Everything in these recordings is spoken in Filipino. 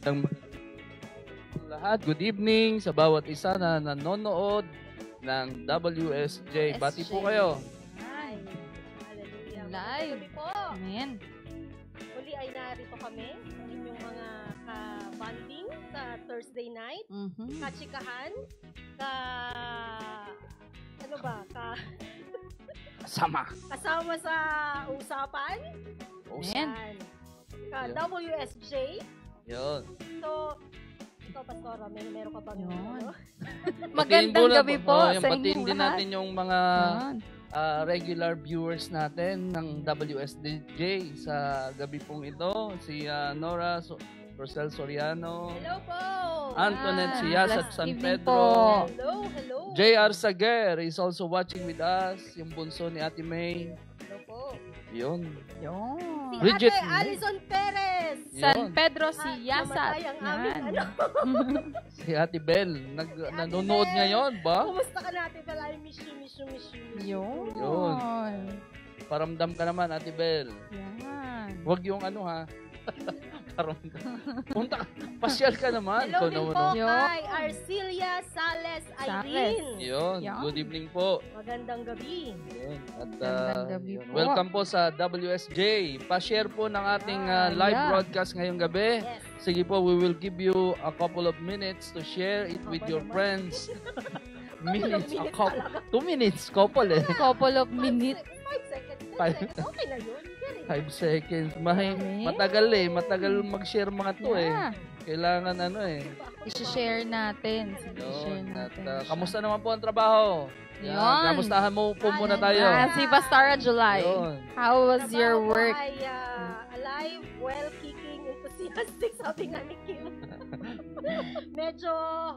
Ng lahat, good evening sa bawat isa na nanonood ng WSJ. Bati po kayo. Ay, hallelujah. Live. Gabi po. Amen. Muli ay narito kami, inyong mga ka-bonding sa Thursday night, ka-chikahan, kasama sa usapan, Amen. Ka-WSJ. Yun. So, ikaw, Pastora, meron ka bang ano? Magandang gabi po sa inyong batiin din lahat. natin yung mga Yan. regular viewers natin ng WSJ sa gabi pong ito. Si Nora Rosel Soriano, Hello po! Antoinette Yan. Siyas at Blessed San evening Pedro. po. Hello! JR Sager is also watching with us. Yung bunso ni Ate May. Hello po! Yun. Yun. Si Bridget. Ate Alison Perez! San Yun. Pedro Siyasat. Namatay ang aming Yan. ano. Si Ate Bell. Nanonood Bell. ngayon ba? Kumusta ka natin pala? I miss you. Yun. Yun. Paramdam ka naman, Ate Bell. Yan. Huwag yung ano ha. Paramdam. Punta ka. Pasyal ka naman. Hello Ikaw din naman, po oh. kay Arcilia Sales Irene. Yun. Yan. Good evening po. Magandang gabi. Yun. At Magandang gabi yun. po. Welcome po sa WSJ. Pa-share po ng ating live Yeah. broadcast ngayong gabi. Yes. Sige po, we will give you a couple of minutes to share it with your friends. Minutes, a couple. 2 minutes, couple eh. Couple of minutes. 5 seconds. 10 Five. seconds. Okay na yun. Very 5 seconds. Amen. Matagal eh. Matagal mag-share mga to eh. Yeah. Kailangan ano eh. I-share natin. Sige, share Yun. At natin. kamusta naman po ang trabaho? Yun. Kamustahan mo po muna tayo. Si Pastora July. Yun. How was Trabaho your ko work? ay alive, well, kicking, enthusiastic, sabi nga ni Kim. Medyo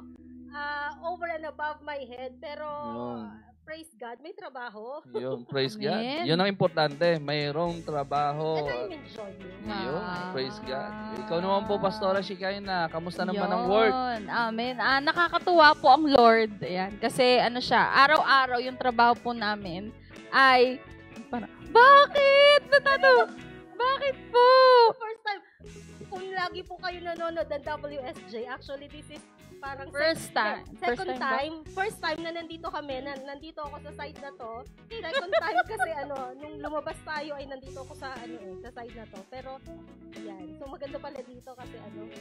over and above my head, pero Yun. praise God, may trabaho. Yun. Praise God. Amen. Yun ang importante. Mayroong trabaho. And I'm enjoying it. Yun. Ah. Praise God. Ikaw naman po, Pastora Shikaina. Kamusta naman ang work? Yun. Amen. Nakakatuwa po ang Lord. Ayan. Kasi ano siya, araw-araw yung trabaho po namin ay parang, bakit? Bakit po? First time, kung lagi po kayo nanonood ng WSJ, actually this is parang First time. First time na nandito kami, nandito ako sa side na to. Second time kasi nung lumabas tayo ay nandito ako sa sa side na to. Pero yan. So maganda pala dito kasi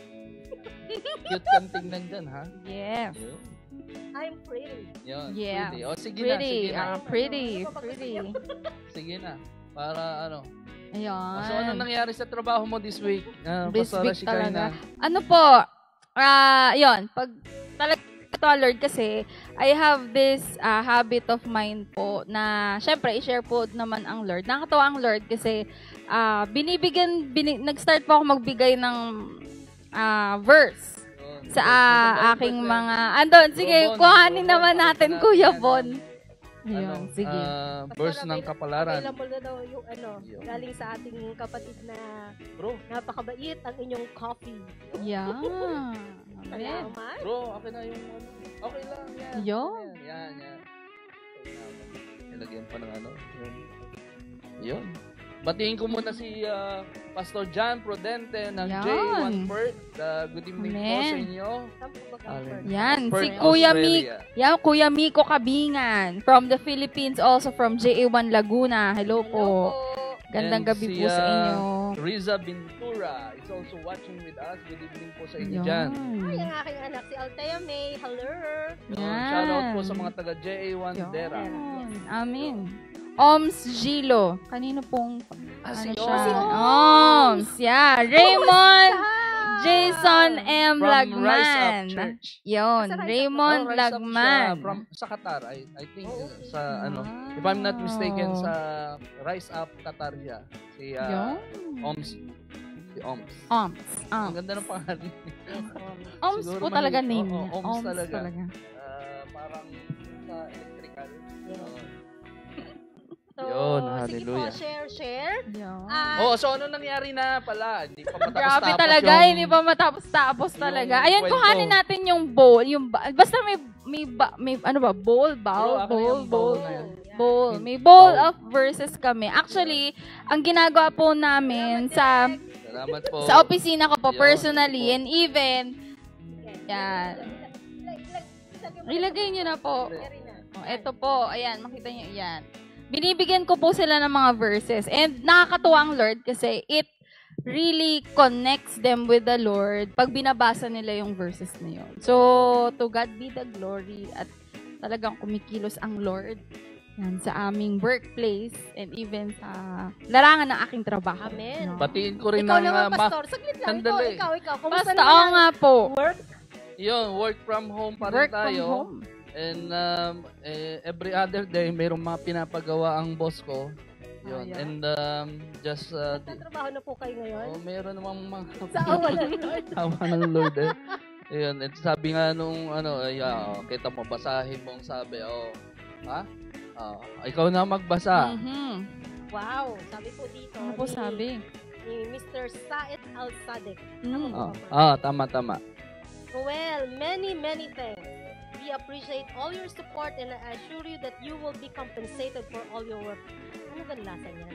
Cute kang tingnan dyan, ha? Yes. Yun. I'm pretty. Yun. Yeah. Pretty. O, sige Pretty. na. Sige na. Pretty. Ano ba gusto niyo? Sige na. Para ano. Ayun. So, anong nangyari sa trabaho mo this week? This Pastora week talaga. Shikaina. Ano po, yun, pag talaga ito, Lord, kasi I have this habit of mine po na, syempre, i-share po naman ang Lord. Nakakatawa ang Lord kasi nag-start po ako magbigay ng verse Yun. sa aking Verse, mga, andon, sige, Bon, kuhanin Bon, naman Bon, natin, Bon, Kuya Bon. Bon. Ano, Ayun, sige. verse ng kapalaran. Available na daw yung Yun. galing sa ating kapatid na Bro, napakabait ang inyong coffee. Yeah. Amen. Salamat. bro, okay na yung okay lang. Yan. Yun. Yan. Ilagyan pa ng ano. Yun. Batiin ko muna si Pastor John Prudente ng Yan. J1 Perth. Good evening po Amen. sa inyo. Saan po ba Amen. cover? Yan, si Perth, Kuya Australia. Kuya Miko Kabingan from the Philippines, also from JA1 Laguna. Hello po. Gandang And gabi si, po sa inyo. Riza Ventura is also watching with us. Good evening po sa inyo Yan. dyan. Ay, ang aking anak, si Althea May. Hello. Yan. Shoutout po sa mga taga JA1 Yan. Dera. Amin. Oms Gilo. Kanino pong Si siya? Oms. Oms. Yeah. Raymond Jason M. From Rise Up Lagman. Church. Yun. Sa Rise Up. Raymond Rise Up siya Lagman. From, sa Qatar, I think. Okay. Sa ano. Wow. If I'm not mistaken, sa Rise Up Qatar siya. Si Yun. Oms. Si Oms. Oms. Ang ganda ng pangalan. Oms Siguro po talaga mahilig- name niya. oo, Oms talaga. talaga. Parang sa electrical. So, Yun, sige po, hallelujah. share. Yun. So ano nangyari na pala? Hindi pa matapos-tapos Grabe talaga, yung- hindi pa matapos-tapos talaga. yung Ayun, kwento. kuhanin natin yung bowl, basta may ano ba, bowl, Bro, akin na yung bowl na yan. bowl. Yan. May bowl Bowl. of verses kami. Actually, ang ginagawa po namin sa Salamat po. Sa opisina ko po, Yun. personally, and even, yan. Ilagay nyo na po. Ito po, ayan, makita nyo, yan. Binibigyan ko po sila ng mga verses. And nakakatuwa ang Lord kasi it really connects them with the Lord pag binabasa nila yung verses na yun. So, to God be the glory at talagang kumikilos ang Lord yan, sa aming workplace and even sa larangan ng aking trabaho. Amen. No? Batiin ko rin Ikaw ng naman, Pastor. Saglit lang. Sandali. Ikaw. Kumusta Basta, oo naman nga po. work? Yun, work from home pa rin Work from tayo. home. And every other day, mayroong mga pinapagawa ang boss ko. Yun. Ayan. And just... Nagtatrabaho na po kayo ngayon? meron namang mga... Sa awa ng Lord. Awa ng Lord eh. Ayun, at sabi nga nung kita mo, basahin mo ang sabi, ikaw na magbasa. Mhm. Wow. Sabi po dito. Ano po sabi? Ni Mr. Said Al-Sadek. Mm. Tama. Well, many thanks. We appreciate all your support and I assure you that you will be compensated for all your work. Ano ba lasa niya?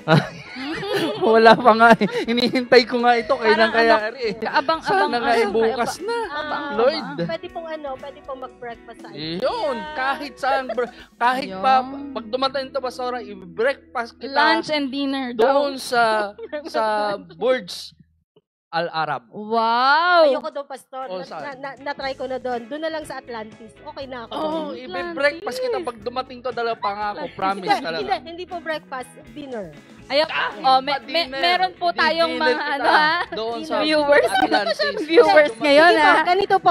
Wala pa nga eh. Hinihintay ko nga ito. Kailan Parang kaya ano, eh. Abang-abang. Sana nga eh, bukas na. Lord. Pwede pong mag-breakfast sa Yun, kahit saan, kahit pa, Yun. pag dumating ito Basura, i-breakfast kita Lunch and dinner daw. doon sa Burj Al-Arab. Wow! Ayoko doon, Pastor. Oh, saan? Na-try ko na doon. Doon na lang sa Atlantis. Okay na ako doon. Oh, i-breakfast kita pag dumating to, dala pangako, promise talaga. Hindi po breakfast, dinner. Ayun, Pa-dinner. meron po tayong Di-dinner mga kita doon sa viewers. Atlantis. Viewers ngayon, Sige po, ganito po.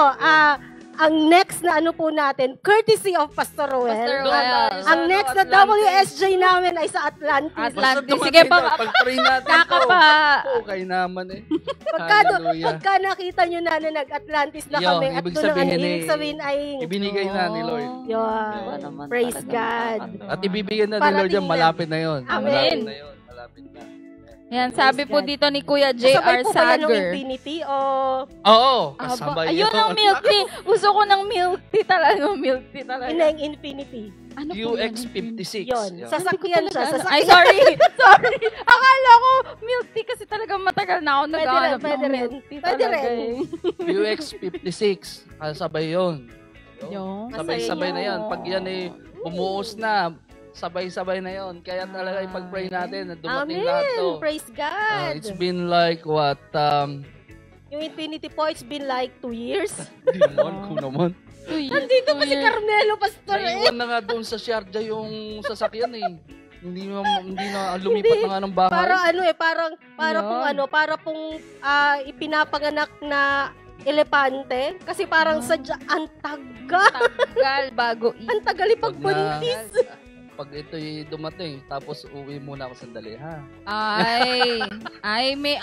Ang next na ano po natin, courtesy of Pastor Roel. Pastor Doon Roel. tayo sa Ang next na Atlantis. WSJ namin ay sa Atlantis. Atlantis. Basta Sige dumating pa, na, pag-pray natin to. kakapa. Okay naman eh. Pagka Hallelujah. nakita nyo na nag-Atlantis na Yo, kami at ibig doon ang sabihin ibig eh, sabihin ay Ibinigay na ni Lord. yun. Iba naman Praise talaga. God. At ibibigyan na ni Parating Lord yan, na. malapit na yun. Amen. Malapit na yun. Malapit na. Yan, sabi po God. dito ni Kuya Kasabay J.R. po ba yan ng Sager. Infinity o Oo, kasabay Ayun ang milk tea. Gusto ko ng milk tea talaga. Milk tea talaga. ineng Infinity? Ano po yan? QX56. Yun. Yan. Sasakyan siya. Ay, Sasakyan. sorry. Sorry. Akala ko milk tea kasi talaga matagal na ako naghahanap pwede ng rin. milk tea Pwede talaga rin. eh. QX56. Kasabay yun. Yung? Sabay-sabay na Masaya. yan. Pag yan eh, bumuos na, sabay-sabay na yon. Kaya talaga ipag-pray natin na dumating lahat to. Amen. Praise God. It's been like what? Yung Infinity po, it's been like 2 years. Di naman, kung naman. Nandito pa si Carmelo, Pastor. Naiwan na nga doon sa Sharjah yung sasakyan eh. Hindi na lumipat na nga ng bahay. Parang ano eh, para Yun. pong ipinapanganak na elepante. Kasi parang sadya, ang Tagal bago ang tagal ipagbuntis. Pag ito'y dumating, tapos uwi muna ako sandali, ha? Ay, may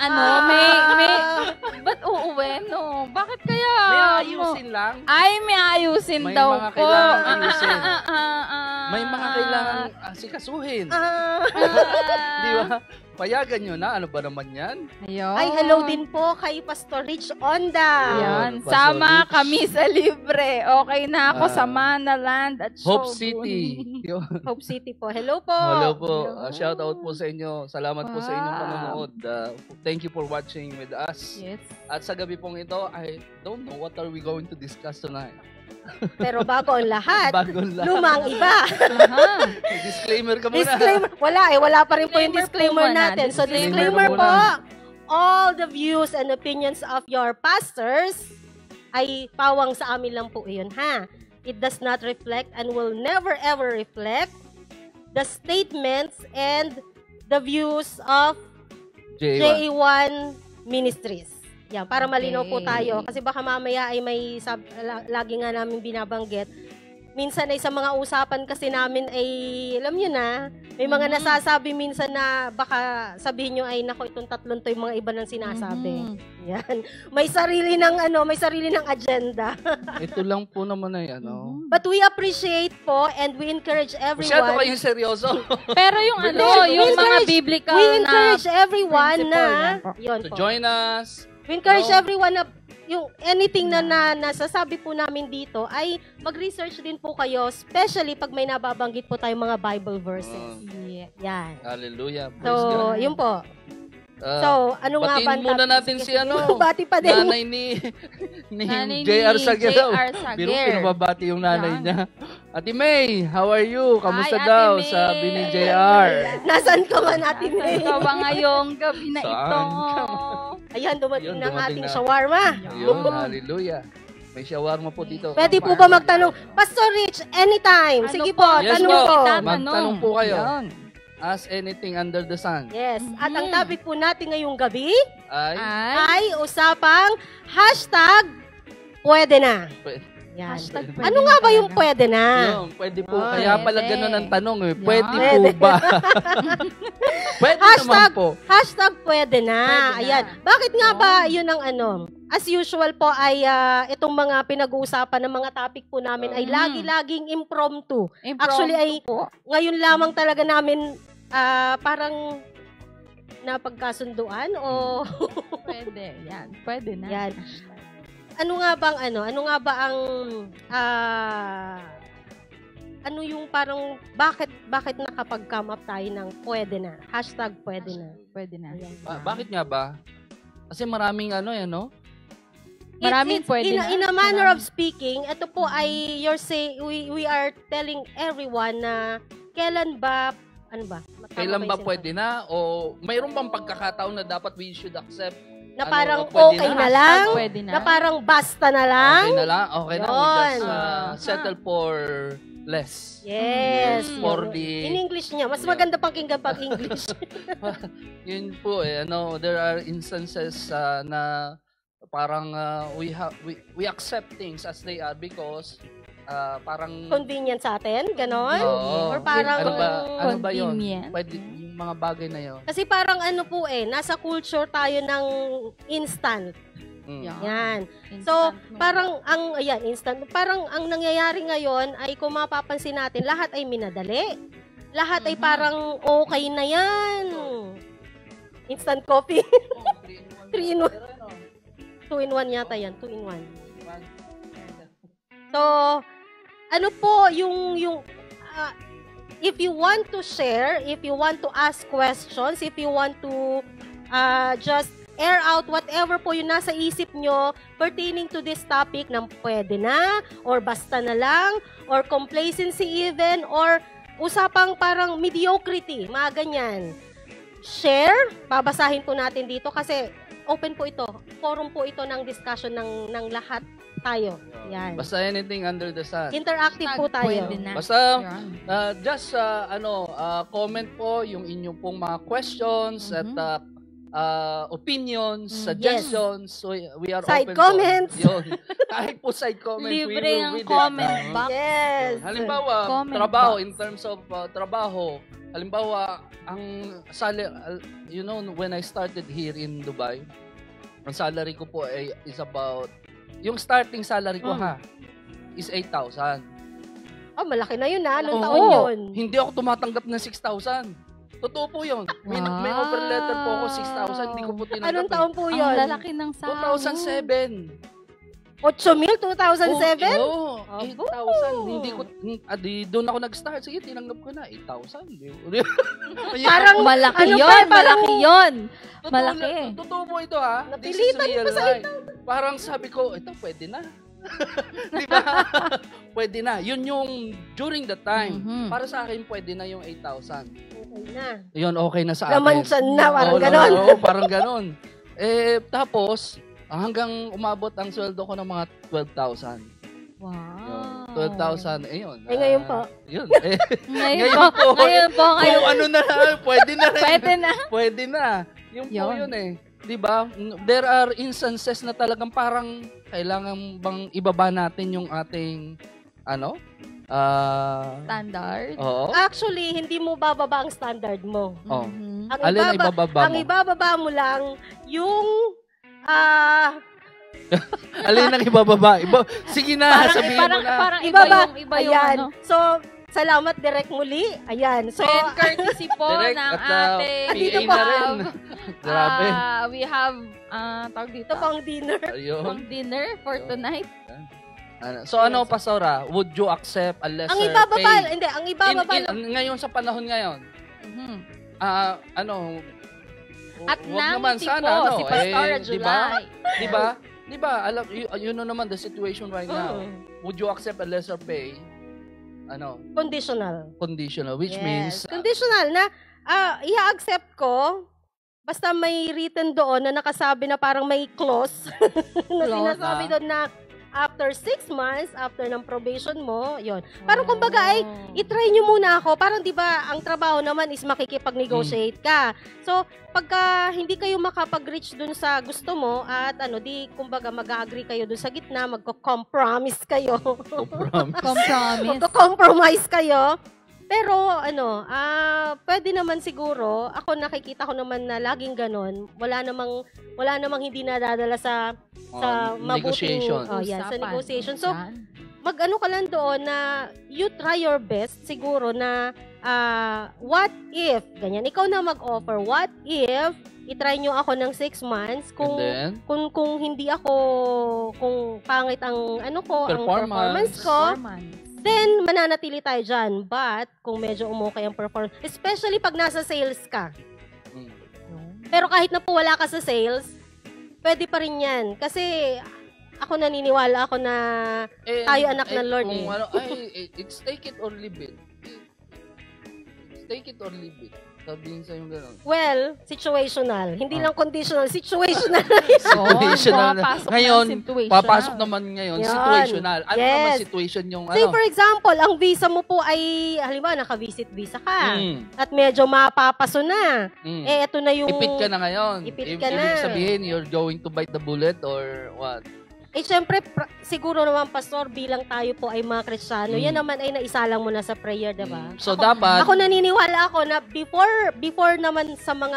ba't uuwi, no? Bakit kaya? May ayusin lang. May ayusin May daw mga po. kailangan ayusin. May May mga kailangan asikasuhin. Ah. Di ba? Payagan nyo na. Ano ba naman yan? Ayun. Ay, hello din po kay Pastor Rich Onda. Yan. Pastor Sama Rich. kami sa libre. Okay na ako sa Manaland at Hope Shogun. City. Yun. Hope City po. Hello po. Hello po. Hello. Shout out po sa inyo. Salamat po sa inyong Wow. panonood. Thank you for watching with us. Yes. At sa gabi pong ito, I don't know what are we going to discuss tonight. Pero bago ang lahat, Bagong lahat. lumang iba. Aha. Disclaimer ka muna. Disclaimer. Wala pa rin po yung disclaimer Disclaimer po muna. natin. So, Disclaimer disclaimer muna. po. All the views and opinions of your pastors ay pawang sa amin lang po iyon, ha? It does not reflect and will never ever reflect the statements and the views of J1. J1 Ministries. Yan, para malinaw po Okay. tayo. Kasi baka mamaya ay may lagi nga namin binabanggit. Minsan ay sa mga usapan kasi namin ay, alam nyo na, may mga Mhm. nasasabi minsan na baka sabihin nyo ay, nako, itong tatlong to yung mga iba ng sinasabi. Mhm. Yan. May sarili ng agenda. Ito lang po naman ay ano. Mhm. But we appreciate po and we encourage Masyado everyone. kayong seryoso. Pero yung We yung mga encourage- biblical We na encourage everyone na, principle, yun To po. join us. We encourage No. everyone na yung anything na nasasabi po namin dito ay mag-research din po kayo, especially pag may nababanggit po tayong mga Bible verses. Yeah. Yan. Hallelujah. Praise So, God. yun po. So, ano nga ba batiin muna natin si Bati pa din. nanay ni JR Sagero. Biro Sager. pinababati yung nanay Yan. niya. Ate May, how are you? Kamusta Hi, Ate daw? May. Sabi ni JR. Nasaan ka man natin Saan ka ba ngayong gabi na Saan ito? Ayan, dumating Yun, ng dumating ating na. shawarma. Yun, hallelujah. May shawarma po dito. Pwede po ba magtanong? Pastor Rich, anytime. Ano Sige po? po, Yes tanong po. po. Magtanong po kayo. Yan. Ask anything under the sun. Yes. At ang Mhm. topic po natin ngayong gabi Ay, Ay, ay usapang #pwede na. pwede. Yan. hashtag pwede Ano nga na ba yung talaga. pwede na? Yun, pwede po. Ah, Kaya pala pwede. ganun ang tanong eh. Yan. Pwede po ba? Pwede naman po. Pwede na. Pwede na. Ayan. Bakit nga Oh. ba yun ang ano? As usual po ay itong mga pinag-uusapan ng mga topic po namin ay Mhm. lagi-laging impromptu. Impromptu Actually, ay- po. Ngayon lamang talaga namin parang napagkasunduan o Pwede. Yan. Pwede na. Yan. ano nga bang ano nga ba ang ano yung parang bakit nakapag-come up tayo ng pwede na? #pwede na. Pwede na. Ayan. Bakit nga ba? Kasi maraming Maraming pwede na. In a manner of speaking, ito po ay we are telling everyone na kailan ba kailan ba pwede na? O mayroon bang pagkakataon na dapat we should accept? na parang pwede okay na? na lang, Pwede na. na parang basta na lang. Okay na lang? Okay na. We Yun. just settle for less. Yes. For Yun. the... In English niya. Mas maganda pakinggan pag English. Yun po there are instances na parang we accept things as they are because parang Convenient sa atin, ganon. Oo. Or parang ano ba yun? Convenient. Pwede yung mga bagay na yun. kasi parang nasa culture tayo ng instant. Yan. Yan. Instant So, noodles. parang instant. Parang ang nangyayari ngayon ay kung mapapansin natin, lahat ay minadali. Lahat ay Mhm. parang okay na yan. Instant coffee. 3 in 1. 2 in 1 yata yan. 2 in 1. So, ano po yung if you want to share, if you want to ask questions, if you want to just air out whatever po yung nasa isip nyo pertaining to this topic ng pwede na, or basta na lang, or complacency even, or usapang parang mediocrity, mga ganyan. Share, babasahin po natin dito kasi open po ito. Forum po ito ng discussion ng lahat tayo. Yan. Basta anything under the sun. Interactive po tayo. Pwede na. Basta Yan. just comment po yung inyong pong mga questions Mhm. at opinions, Mm, suggestions. So we are Side open comments. po. Yun. Kahit po side comments, we Libre will ang read it. comment Oo. box. Yes. Halimbawa, Comment trabaho, box. in terms of trabaho, halimbawa, ang salary, when I started here in Dubai, ang salary ko po is about, yung starting salary ko is 8,000. Oh, malaki na yun Anong Oo. taon yun? Hindi ako tumatanggap ng 6,000. Totoo po yun. May Wow. offer letter po ako, 6,000. Hindi ko po tinanggap. Anong taon po Ang yun? lalaki ng sahod. 2007. 8,000? 2007? Oo, Abo. 8,000. Hindi ko, doon ako nag-start. Sige, tinanggap ko na, 8,000. Parang, Malaki ano yun, pa, parang- malaki yun. Totoo, Malaki. Totoo po ito ha. This is Napilitan real mo sa life. Parang sabi ko, ito pwede na. Di ba? Pwede na. Yun yung during the time. Mhm. Para sa akin, pwede na yung 8,000. okay na. Yun, okay na sa akin. Lamansan na, parang Oo, ganon. Oo, parang ganon. Tapos, hanggang umabot ang sweldo ko ng mga 12,000. Wow. Yun, 12,000. Yun. Ngayon po. Yun. Ngayon Ngayon po. po. Ngayon po. Kung Ngayon. ano na, pwede na rin. Pwede na. Pwede na. Yung po Yun. yun eh. 'Di ba? There are instances na talagang parang kailangan bang ibaba natin yung ating Standard. oo. Actually, hindi mo bababa ang standard mo. Oh. Mhm. Ang Alin ang ibababa ang mo? ibababa mo lang yung Alin ang ibababa? Sige na, sabihin mo na. Parang iba ibaba. yung, iba yung Ayan. ano. So, salamat direct muli. Ayan. So, And courtesy po Direct ng at ating Andito PA po. na rin. Grabe. we have tawag dito. ito pang dinner. Ayun. Pang dinner for tonight. So Pastora, would you accept a lesser Ang ibababa, pay? hindi, ang ibababa lang. Ngayon sa panahon ngayon, Mhm. At wag naman nangiti sana, po ano, si Pastora di ba? July. Di ba, alam, you know naman the situation right now. Would you accept a lesser pay? Conditional. Conditional, which means, conditional na i-accept ko basta may written doon na nakasabi na parang may clause na sinasabi doon na after 6 months, after ng probation mo, yon. Parang kumbaga ay, itry nyo muna ako. Parang di ba ang trabaho naman is makikipag-negotiate ka. So, pagka hindi kayo makapag-reach dun sa gusto mo at di kumbaga mag-agree kayo dun sa gitna, magko-compromise kayo. Magko-compromise kayo. Pero pwede naman siguro, ako nakikita ko naman na laging ganon. Wala namang hindi nadadala sa mabuting negotiation. Sa negotiation. So, mag-ano ka lang doon na you try your best siguro na what if, ganyan, ikaw na mag-offer, what if i-try nyo ako ng 6 months kung hindi ako, kung pangit ang ang performance ko, then mananatili tayo dyan. But kung medyo umukay ang performance, especially pag nasa sales ka. Pero kahit na po wala ka sa sales, pwede pa rin yan. Kasi ako naniniwala ako na tayo anak ng Lord. It's take it or leave it. It's take it or leave it. Sabihin sa'yo gano'n. Well, situational. Hindi lang conditional, situational. Situational. Ngayon, papasok naman ngayon, situational. Ano naman situation yung Say for example, ang visa mo po ay, halimbawa, naka-visit visa ka. At medyo mapapaso na. Ito na yung... Ipit ka na ngayon. Ipit ka na. Ibig sabihin, you're going to bite the bullet or what? Syempre, siguro naman, Pastor, bilang tayo po ay mga Kristiyano, yan naman ay naisalang mo na sa prayer, diba? So, dapat... Ako naniniwala ako na before naman sa mga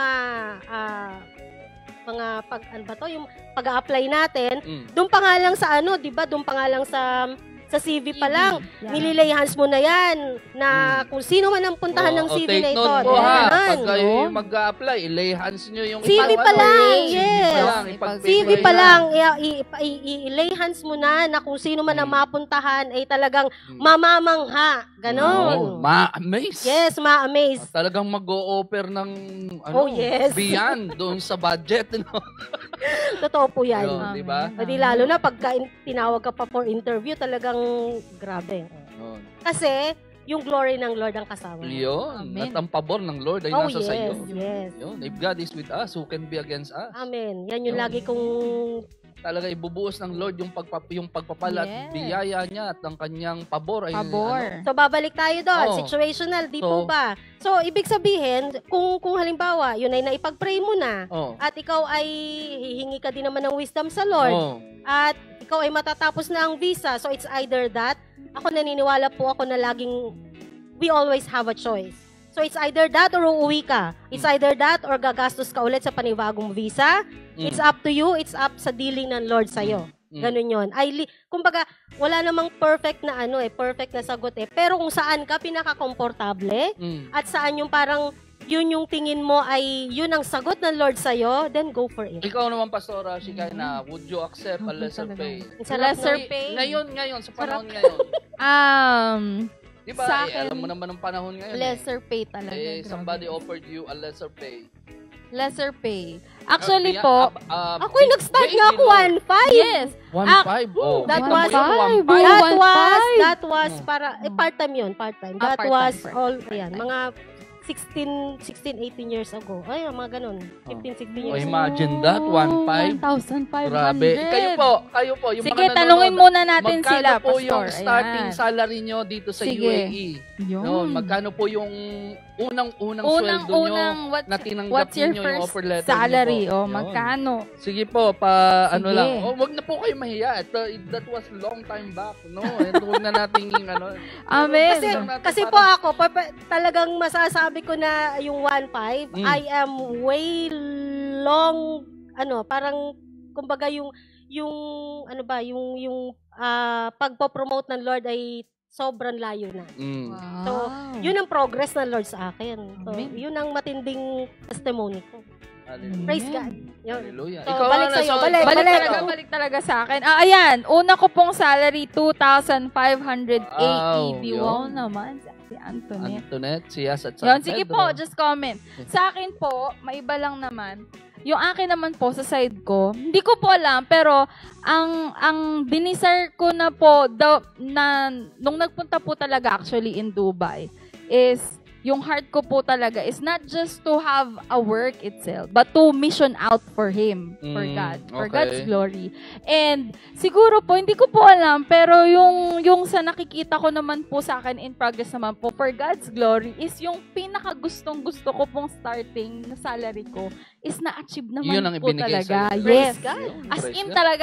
yung pag-a-apply natin, doon pa nga lang sa diba? Doon pa nga lang sa CV pa lang, nililay hands mo na yan na kung sino man ang puntahan ng CV na ito. Take note po pag kayo mag-a-apply, ilay hands nyo yung CV pa lang, CV pa lang, ilay hands mo na kung sino man ang mapuntahan ay talagang mamamangha. Ganon. Ma-amaze. Yes, ma-amaze. Talagang mag-o-offer ng beyond doon sa budget. Totoo po yan. Diba? Pwede lalo na pagka tinawag ka pa for interview, talagang grabe. Kasi, yung glory ng Lord ang kasama. Yun. At ang pabor ng Lord ay nasa sa iyo. Yes. Yun. If God is with us, who can be against us? Amen. Yan yung lagi kong... Talaga ibubuhos ng Lord yung pagpapala at biyaya niya at ang kanyang pabor. So, babalik tayo doon. Situational, di po ba? So, ibig sabihin, kung halimbawa, yun ay naipag-pray mo na, at ikaw ay hihingi ka din naman ng wisdom sa Lord, at ikaw ay matatapos na ang visa, so it's either that, ako naniniwala po ako na laging, we always have a choice. So, it's either that or uuwi ka. It's either that or gagastos ka ulit sa panibagong visa. It's up to you. It's up sa dealing ng Lord sa'yo. Ganun yun. Kumbaga, wala namang perfect na perfect na sagot Pero kung saan ka pinaka-komportable at saan yung parang yun yung tingin mo ay yun ang sagot ng Lord sa'yo, then go for it. Ikaw naman, Pastora Shekinah, would you accept a lesser pay? Lesser pay? Ngayon, sa panahon ngayon. Diba, alam mo naman ang panahon ngayon. Lesser pay talaga. Somebody offered you a lesser pay. Lesser pay. Actually po, ako yung nag-start nga ako 1.5. Yes. 1.5? That was para, part-time yun, part-time. That was all, mga 16, 18 years ago. Ay, mga ganun. 15, 16 years ago. Imagine that, 1.5. 1,500. Grabe. Kayo po. Yung sige, mga tanungin muna natin sila, Pastor. Magkano po yung Pastor? starting salary nyo dito sa UAE? Yun. Magkano po yung unang sweldo nyo na tinanggap ninyo yung offer letter salary, nyo po? Magkano? Sige po, lang. Wag na po kayo mahiya. That was long time back, no? Huwag na nating, Amen. Kasi po ako, talagang masasabi ko na yung 1.5, I am way long, parang, kumbaga yung pagpo-promote ng Lord ay sobrang layo na. Wow. So, yun ang progress ng Lord sa akin. So, yun ang matinding testimony ko. Hallelujah. Praise God. Hallelujah. So, balik sa'yo. Balik talaga sa akin. Ayan, una ko pong salary, 2,580. Wow naman. Antoinette. Siyas at Yun, San sige Pedro. po, just comment. Sa akin po, maiba lang naman. Yung akin naman po sa side ko, hindi ko po alam, pero ang dinisar ko na po, nung nagpunta po talaga actually in Dubai, is yung heart ko po talaga is not just to have a work itself, but to mission out for Him, for God, for okay. God's glory. And siguro po, hindi ko po alam, pero yung sa nakikita ko naman po sa akin in progress naman po, for God's glory, is yung pinakagustong-gusto ko pong starting na salary ko, is na-achieve naman Yun ang po ibinigay talaga. sa'yo. Yes. God. As Praise in God. talaga,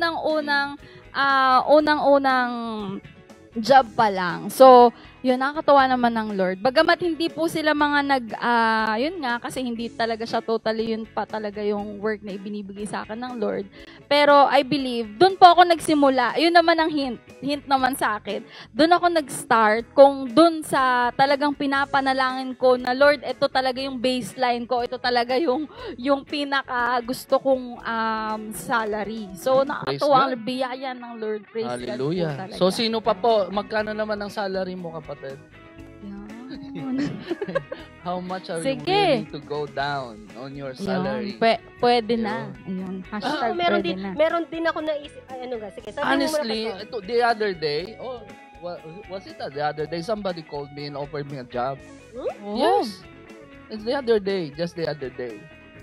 unang-unang job pa lang. So, yun, nakakatawa naman ng Lord. Bagamat hindi po sila mga yun nga, kasi hindi talaga siya totally yun pa talaga yung work na ibinibigay sa akin ng Lord. Pero I believe, doon po ako nagsimula. Yun naman ang hint naman sa akin. Doon ako nag-start kung doon sa talagang pinapanalangin ko na Lord, ito talaga yung baseline ko. Ito talaga yung pinaka gusto kong salary. So, nakakatawa ang biyaya ng Lord. Praise God po Hallelujah. talaga. So, sino pa po? Magkano naman ang salary mo, kapatid? Yan. How much are Sige. you willing to go down on your salary? Yun. Pwede na. Ayun. Hashtag pwede na. Meron din ako naisip, sige, sabi Honestly, mo muna ito, the other day, was it the other day, somebody called me and offered me a job. Oh. Yes. It's the other day, just the other day.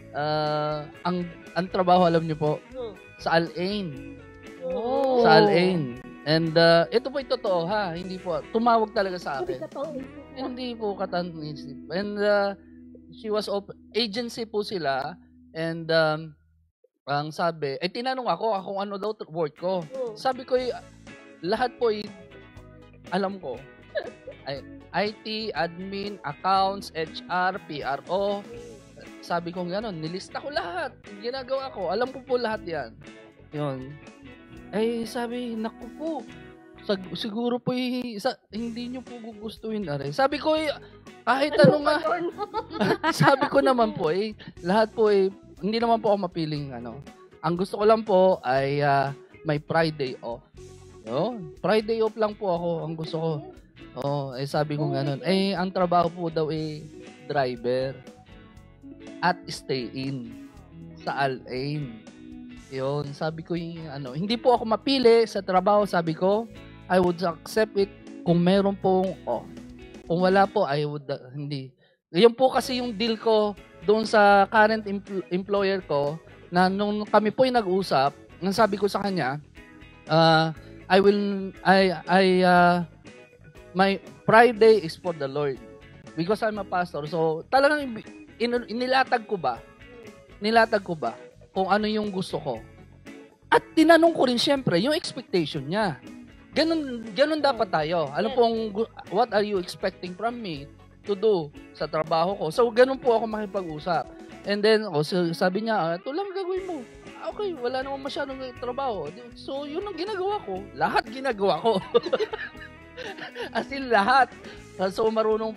Ang trabaho, alam niyo po, sa Al-Ain. Oh. Sa Al-Ain. And ito po yung totoo ha, hindi po, tumawag talaga sa Hindi akin. ka pang Hindi po katanisip. And she was agency po sila, and ang sabi, tinanong ako kung ano daw work ko. Sabi ko, lahat po alam ko. IT, admin, accounts, HR, PRO. Sabi ko gano'n, nilista ko lahat. Ginagawa ko, alam ko po lahat yan. Yun. Sabi, naku po, siguro po hindi nyo po gugustuhin na rin. Sabi ko, kahit ano nga, sabi ko naman po, lahat po hindi naman po ako mapiling, Ang gusto ko lang po ay may Friday off. Yun, Friday off lang po ako, ang gusto ko. Sabi ko gano'n. Ang trabaho po daw driver at stay in sa Al-Ain. Yun, sabi ko hindi po ako mapili sa trabaho, sabi ko, I would accept it kung meron pong off. Kung wala po, I would, hindi. Yun po kasi yung deal ko doon sa current employer ko, na nung kami po nag-usap, nang sabi ko sa kanya, my Friday is for the Lord. Because I'm a pastor. So, talagang nilatag ko ba kung ano yung gusto ko. At tinanong ko rin siyempre yung expectation niya. Ganun dapat tayo. Alam pong what are you expecting from me to do sa trabaho ko. So ganun po ako makipag-usap. And then sabi niya, ito lang gagawin mo. Okay, wala naman masyadong trabaho. So yun ang ginagawa ko. Lahat ginagawa ko. As in lahat. So marunong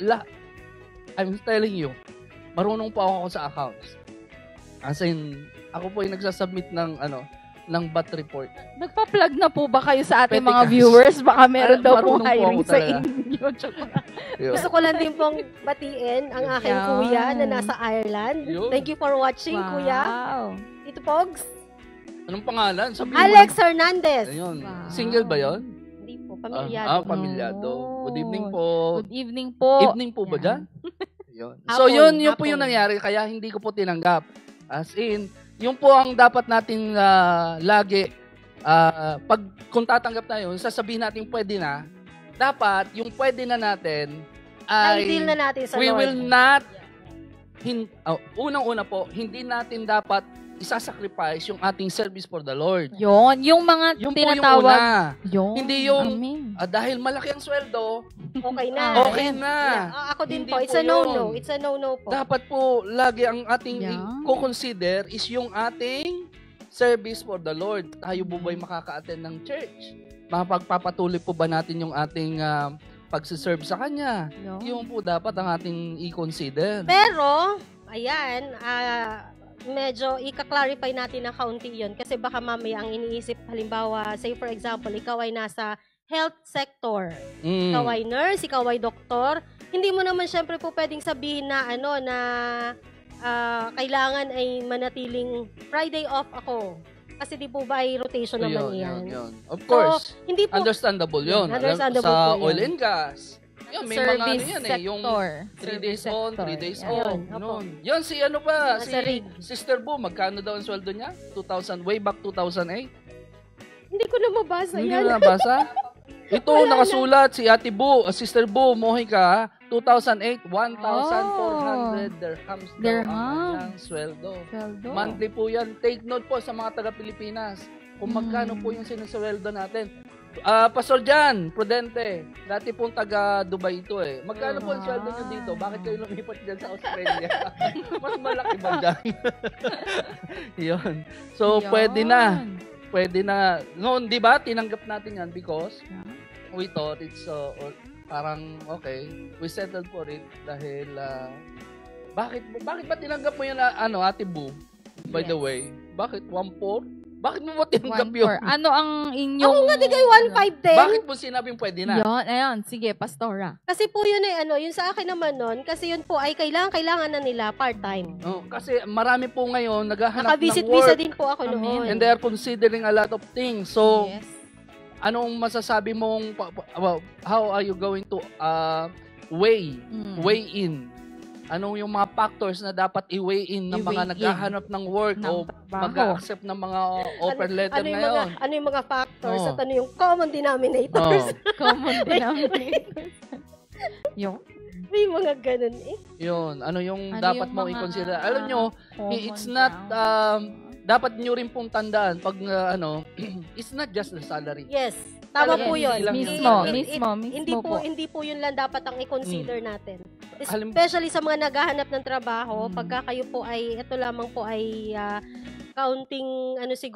I'm telling you, marunong pa ako sa accounts. As in, ako po yung nagsasubmit ng bat report. Nagpa-plug na po ba kayo sa ating Pwede mga ka. viewers? Baka meron daw Marunong pong po hiring ako sa talaga. inyo. Yun. Gusto ko lang din pong batiin ang aking Yan. kuya na nasa Ireland. Yun. Thank you for watching, kuya. Wow. Ito, Pogs. Anong pangalan? Sabihin Alex mo. Hernandez. Ayun. Wow. Single ba yon? Hindi po, pamilyado. Pamilyado. Good evening po. Good evening po. Evening po ba Yan. dyan? Yun. So Hapon, yun po yung hapon. nangyari, kaya hindi ko po tinanggap. As in, yung po ang dapat nating lagi, kung tatanggap tayo, sasabihin natin pwede na, dapat yung pwede na natin ay Na-deal na natin sa we Lord. will not, unang-una po, hindi natin dapat isasacrifice yung ating service for the Lord. Yun, yung mga Yung po yung tinatawag. una. Yun. Hindi yung, Amen. dahil malaki ang sweldo, Okay na. okay na. Ako din Hindi po. It's po a no-no. yun. It's a no-no po. Dapat po, lagi ang ating Yeah. i-consider is yung ating service for the Lord. Tayo po ba'y makaka-attend ng church? Mapagpapatuloy po ba natin yung ating pagsiserve sa Kanya? Yun. Yung po dapat ang ating i-consider. Pero, ayan, medyo ika-clarify natin ng kaunti yun kasi baka mamaya ang iniisip, halimbawa, say for example, ikaw ay nasa health sector. Mm. Ikaw ay nurse, ikaw ay doktor. Hindi mo naman syempre po pwedeng sabihin na kailangan ay manatiling Friday off ako. Kasi di po ba ay rotation naman yan. Yun. Of course. So, hindi po, Understandable yun. Understandable Sa po yun. oil and gas. Yun, may mga Service yan yung sector. 3 days on, 3 days Yan. off. Yun, opo. Yun, si ano pa, Nasa rig. Sister Boo, magkano daw ang sweldo niya? 2,000, way back 2008? hindi ko na mabasa Hindi yan. na nabasa? Ito, Wala na. nakasulat si Ate Boo, Sister Boo, Mohika, 2008, 1,400 dirhams daw ang Dirham. kanyang sweldo. Monthly po yan. Take note po sa mga taga-Pilipinas kung magkano po yung sinusweldo natin. Pastor Jan, Prudente, dati pong taga-Dubai ito eh. Magkano po ang sweldo nyo dito? Bakit kayo lumipat dyan sa Australia? Mas malaki ba dyan? Yun. So, pwede na. Pwede na. Noon, di ba, tinanggap natin yan because we thought it's parang okay, we settled for it dahil bakit ba tinanggap mo yan Ate Boo? By the way, bakit 1/4? Bakit mo tinanggap yun? Ano ang inyong... Ako nga digay 1.5 din. Bakit mo sinabing pwede na? Yun, ayun. Sige, Pastora. Kasi po yun ay yun sa akin naman nun, kasi yun po ay kailangan na nila part-time. Oh, kasi marami po ngayon naghahanap ng Naka-visit visa work din po ako Amen. noon. and they are considering a lot of things. So, Yes. anong masasabi mong how are you going to weigh in? Anong yung mga factors na dapat i-weigh in ng mga I-weigh in naghahanap ng work ng o trabaho. mag-accept ng mga offer letter ngayon? Ano yung mga factors Oh. at ano yung common denominators? Common denominators. Yung May mga ganun eh. Yun, ano yung Ano dapat yung mo mga, i-consider? Alam nyo, common it's not, dapat nyo rin pong tandaan pag it's not just the salary. Yes. Tama Talaga, po yun. hindi lang Mismo, yun. mismo po. Hindi po yun lang dapat ang i-consider natin. Halim- Especially sa mga naghahanap ng trabaho, Mm. pagka kayo po ay, ito lamang po ay kaunting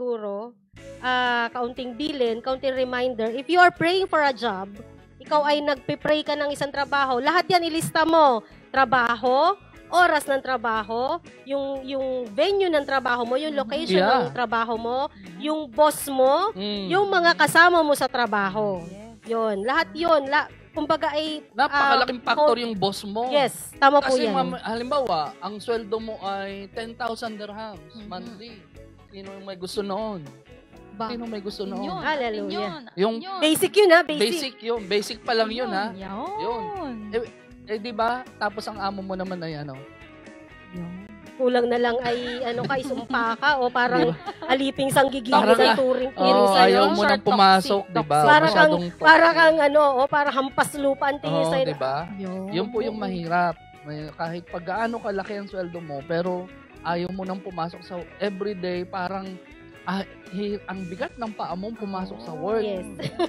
kaunting bilin, kaunting reminder. If you are praying for a job, ikaw ay nagpe-pray ka ng isang trabaho, lahat yan ilista mo. Trabaho, oras ng trabaho, yung venue ng trabaho mo, yung location Yeah. ng trabaho mo, yung boss mo, Mm. yung mga kasama mo sa trabaho. Yun, lahat yun. Kumbaga ay... Napakalaking factor yung boss mo. Yes, tama po Kasi yan. halimbawa, ang sweldo mo ay 10,000 dirhams monthly. Sino may gusto noon? Sino may gusto noon? Yun. Hallelujah. Yung Basic yun ha, basic. basic yun. Basic pa lang yun ha. Yun. Di ba? Tapos ang amo mo naman ay Kulang na lang ay isumpa ka o parang aliping sanggigil Parang, sa turing Oh, tingin sa'yo. ayaw mo nang pumasok, di ba? Para kang, Masyadong para kang para hampas lupa ang tingin sa'yo. di ba? Yun po yung mahirap. Kahit pag gaano kalaki ang sweldo mo, pero ayaw mo nang pumasok sa everyday, parang ang bigat ng paa mo pumasok sa work. Yes.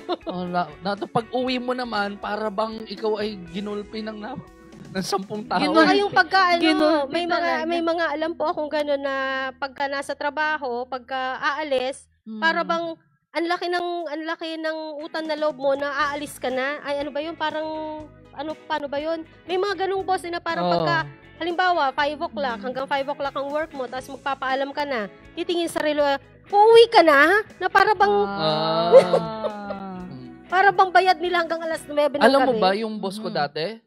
Pag uwi mo naman, para bang ikaw ay ginulpi ng 10 tao. Saka yung pagka Ginulpi may mga alam po akong gano'n na pagka nasa trabaho, pagka aalis, para bang ang laki ng utang na loob mo na aalis ka na. Ay ano ba yun? Parang paano ba yun? May mga ganung boss na parang pagka halimbawa 5 o'clock hanggang 5 o'clock ang work mo, tapos magpapaalam ka na. Titingin sa relo, uuwi ka na? Na para bang bayad nila hanggang alas 9 ng gabi. Alam mo ba yung boss ko dati?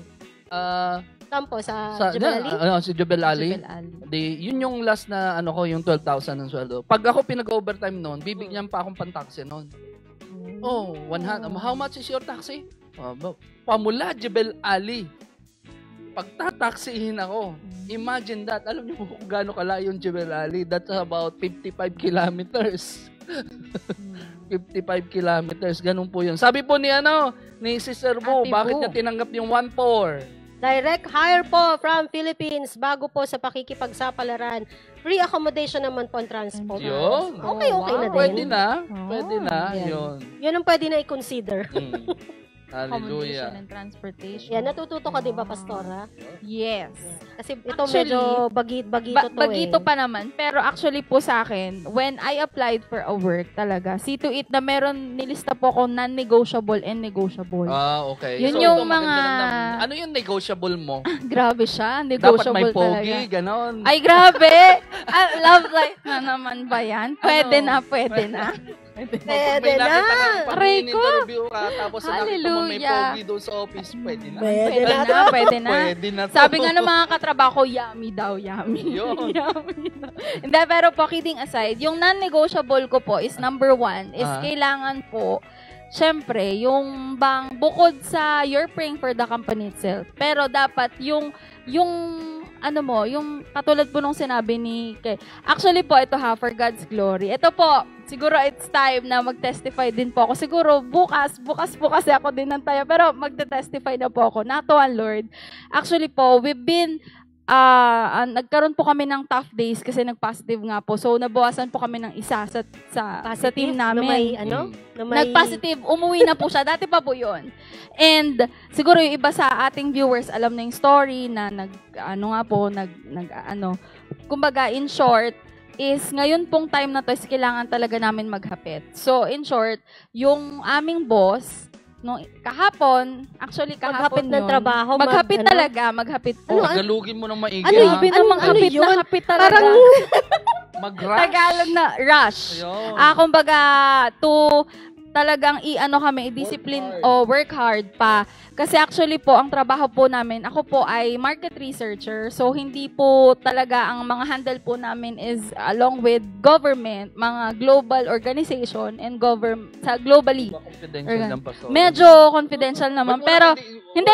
Tampo sa Jebel Ali? Si Jebel Ali. Yun yung last na yung 12,000 ng sweldo. Pag ako pinag-overtime noon, bibigyan pa akong pan-taxi noon. Oh, 100. How much is your taxi? Pamula Jebel Ali. Pagtataksihin ako. Imagine that. Alam niyo kung gaano kalayo yung Jebel Ali? That's about 55 kilometers. 55 kilometers. Ganun po yun. Sabi po ni Sister Boo, Ate bakit Boo. niya tinanggap yung 1/4? Direct hire po from Philippines bago po sa pakikipagsapalaran. Free accommodation naman po ang transport. Yun. Okay na din. Pwede na. Pwede na. yan. Yun. Yun ang pwede na i-consider. Hallelujah. Accommodation and transportation. Yan, natututo ka, di ba, Pastora? Yes. Kasi ito Actually, medyo bagito to bagito eh. pa naman. Pero actually po sa akin, when I applied for a work talaga, see to it na meron, nilista po ako non-negotiable and negotiable. Okay. Yun So, yung ito, maganda mga- lang ano yung negotiable mo? Grabe siya. Dapat Negotiable may pogi, talaga. ganon. Ay, grabe! Love life na naman ba yan? Pwede na, pwede na. Pwede May na. nakita kang pag Aray ko. interview ka, tapos nakita mo may Hallelujah. pogi doon sa office, pwede na. Pwede na. Pwede na. Pwede na to. Sabi nga ng mga katrabaho, yummy daw, yummy. Yun. Yummy daw. Hindi, pero po, kidding aside, yung non-negotiable ko po is number 1, is kailangan po, syempre, yung bang, bukod sa you're praying for the company itself, pero dapat yung ano mo, yung katulad po nung sinabi ni Kay. Actually po, ito ha, for God's glory. Ito po, siguro it's time na mag-testify din po ako. Siguro bukas ako din ng tayo, pero magte-testify na po ako. Natuwa, Lord. Actually po, we've been, nagkaroon po kami ng tough days kasi nag-positive nga po. So, nabawasan po kami ng isa sa team namin. Nag-positive, umuwi na po siya. Dati pa po yun. And siguro yung iba sa ating viewers alam na yung story na kumbaga in short, is ngayon pong time na to is kailangan talaga namin maghapit. So in short, yung aming boss, no, kahapon Maghapit ng yun, trabaho. maghapit talaga, maghapit po. Tagalogin mo ng maigi. Ano ha? Ibig namang hapit yun? na hapit talaga. Parang, Mag-rush. Tagalog na rush. Ayun. Kumbaga, talagang i-discipline o work hard pa. Kasi actually po, ang trabaho po namin, ako po ay market researcher. So, hindi po talaga ang mga handle po namin is along with government, mga global organization, and globally. Confidential lang pa. Medyo confidential naman. Pero, hindi.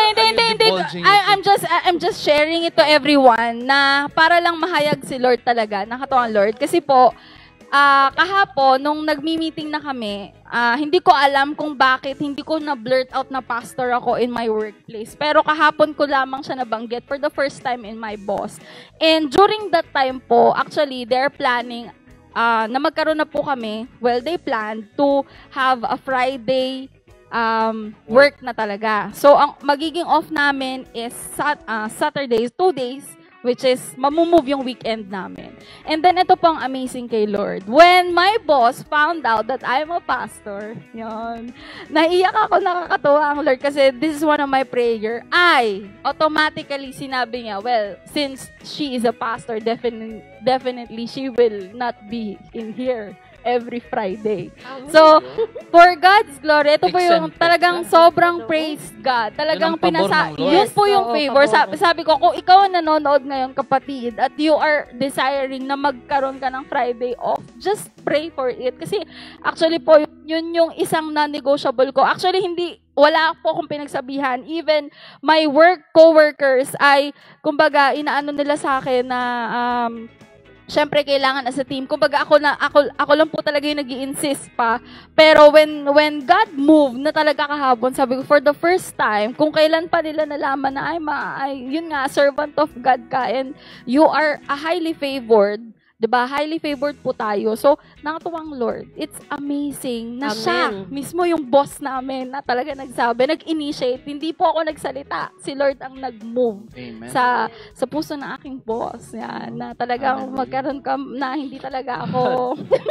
I'm just sharing it to everyone na para lang mahayag si Lord talaga, nakatuwang Lord. Kasi po, kahapon, nung nagmi-meeting na kami, hindi ko alam kung bakit hindi ko na-blurt out na pastor ako in my workplace. Pero kahapon ko lamang siya nabanggit for the first time in my boss. And during that time po, actually, they're planning na magkaroon na po kami, they planned to have a Friday work na talaga. So, ang magiging off namin is Saturdays, 2 days, which is mamumove yung weekend namin. And then ito pang amazing kay Lord. When my boss found out that I'm a pastor, yun, naiyak ako, nakakatuwa ang Lord kasi this is one of my prayer. Automatically sinabi niya, since she is a pastor, definitely she will not be in here every Friday. So, for God's glory, ito po yung talagang sobrang praise God. Talagang yun po yung favor. Sabi ko, kung ikaw ang nanonood ngayon, kapatid, at you are desiring na magkaroon ka ng Friday off, just pray for it. Kasi actually po, yun yung isang non-negotiable ko. Actually, wala po akong pinagsabihan. Even my co-workers ay, kumbaga, inaano nila sa akin na, syempre, kailangan as a team. Kumbaga, ako lang po talaga yung nag-i-insist pa. Pero when God moved na talaga kahapon, sabi ko, for the first time, kung kailan pa nila nalaman na, yun nga, servant of God ka, and you are a highly favored, diba? Highly favored po tayo. So, nakatuwang Lord, it's amazing na siya, mismo yung boss namin, na talaga nagsabi, nag-initiate, hindi po ako nagsalita. Si Lord ang nag-move sa puso ng aking boss. Yan, na talagang magkaroon ka na hindi talaga ako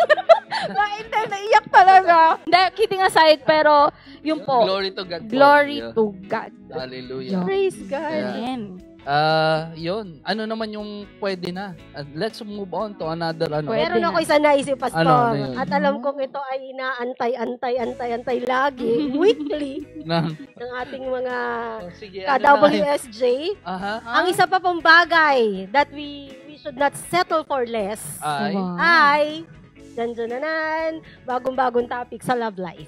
naiyak talaga. Hindi, kidding aside, pero yung po, Glory to God. Glory to God. Hallelujah. praise God. Amen. Yun. Ano naman yung pwede na? Let's move on to another Meron ako isa naisip, Pastor. Ano yun? At alam kong ito ay inaantay lagi, weekly, ng ating mga ka-WSJ. Ang isa pa pong bagay that we should not settle for less ay bagong-bagong topic sa love life.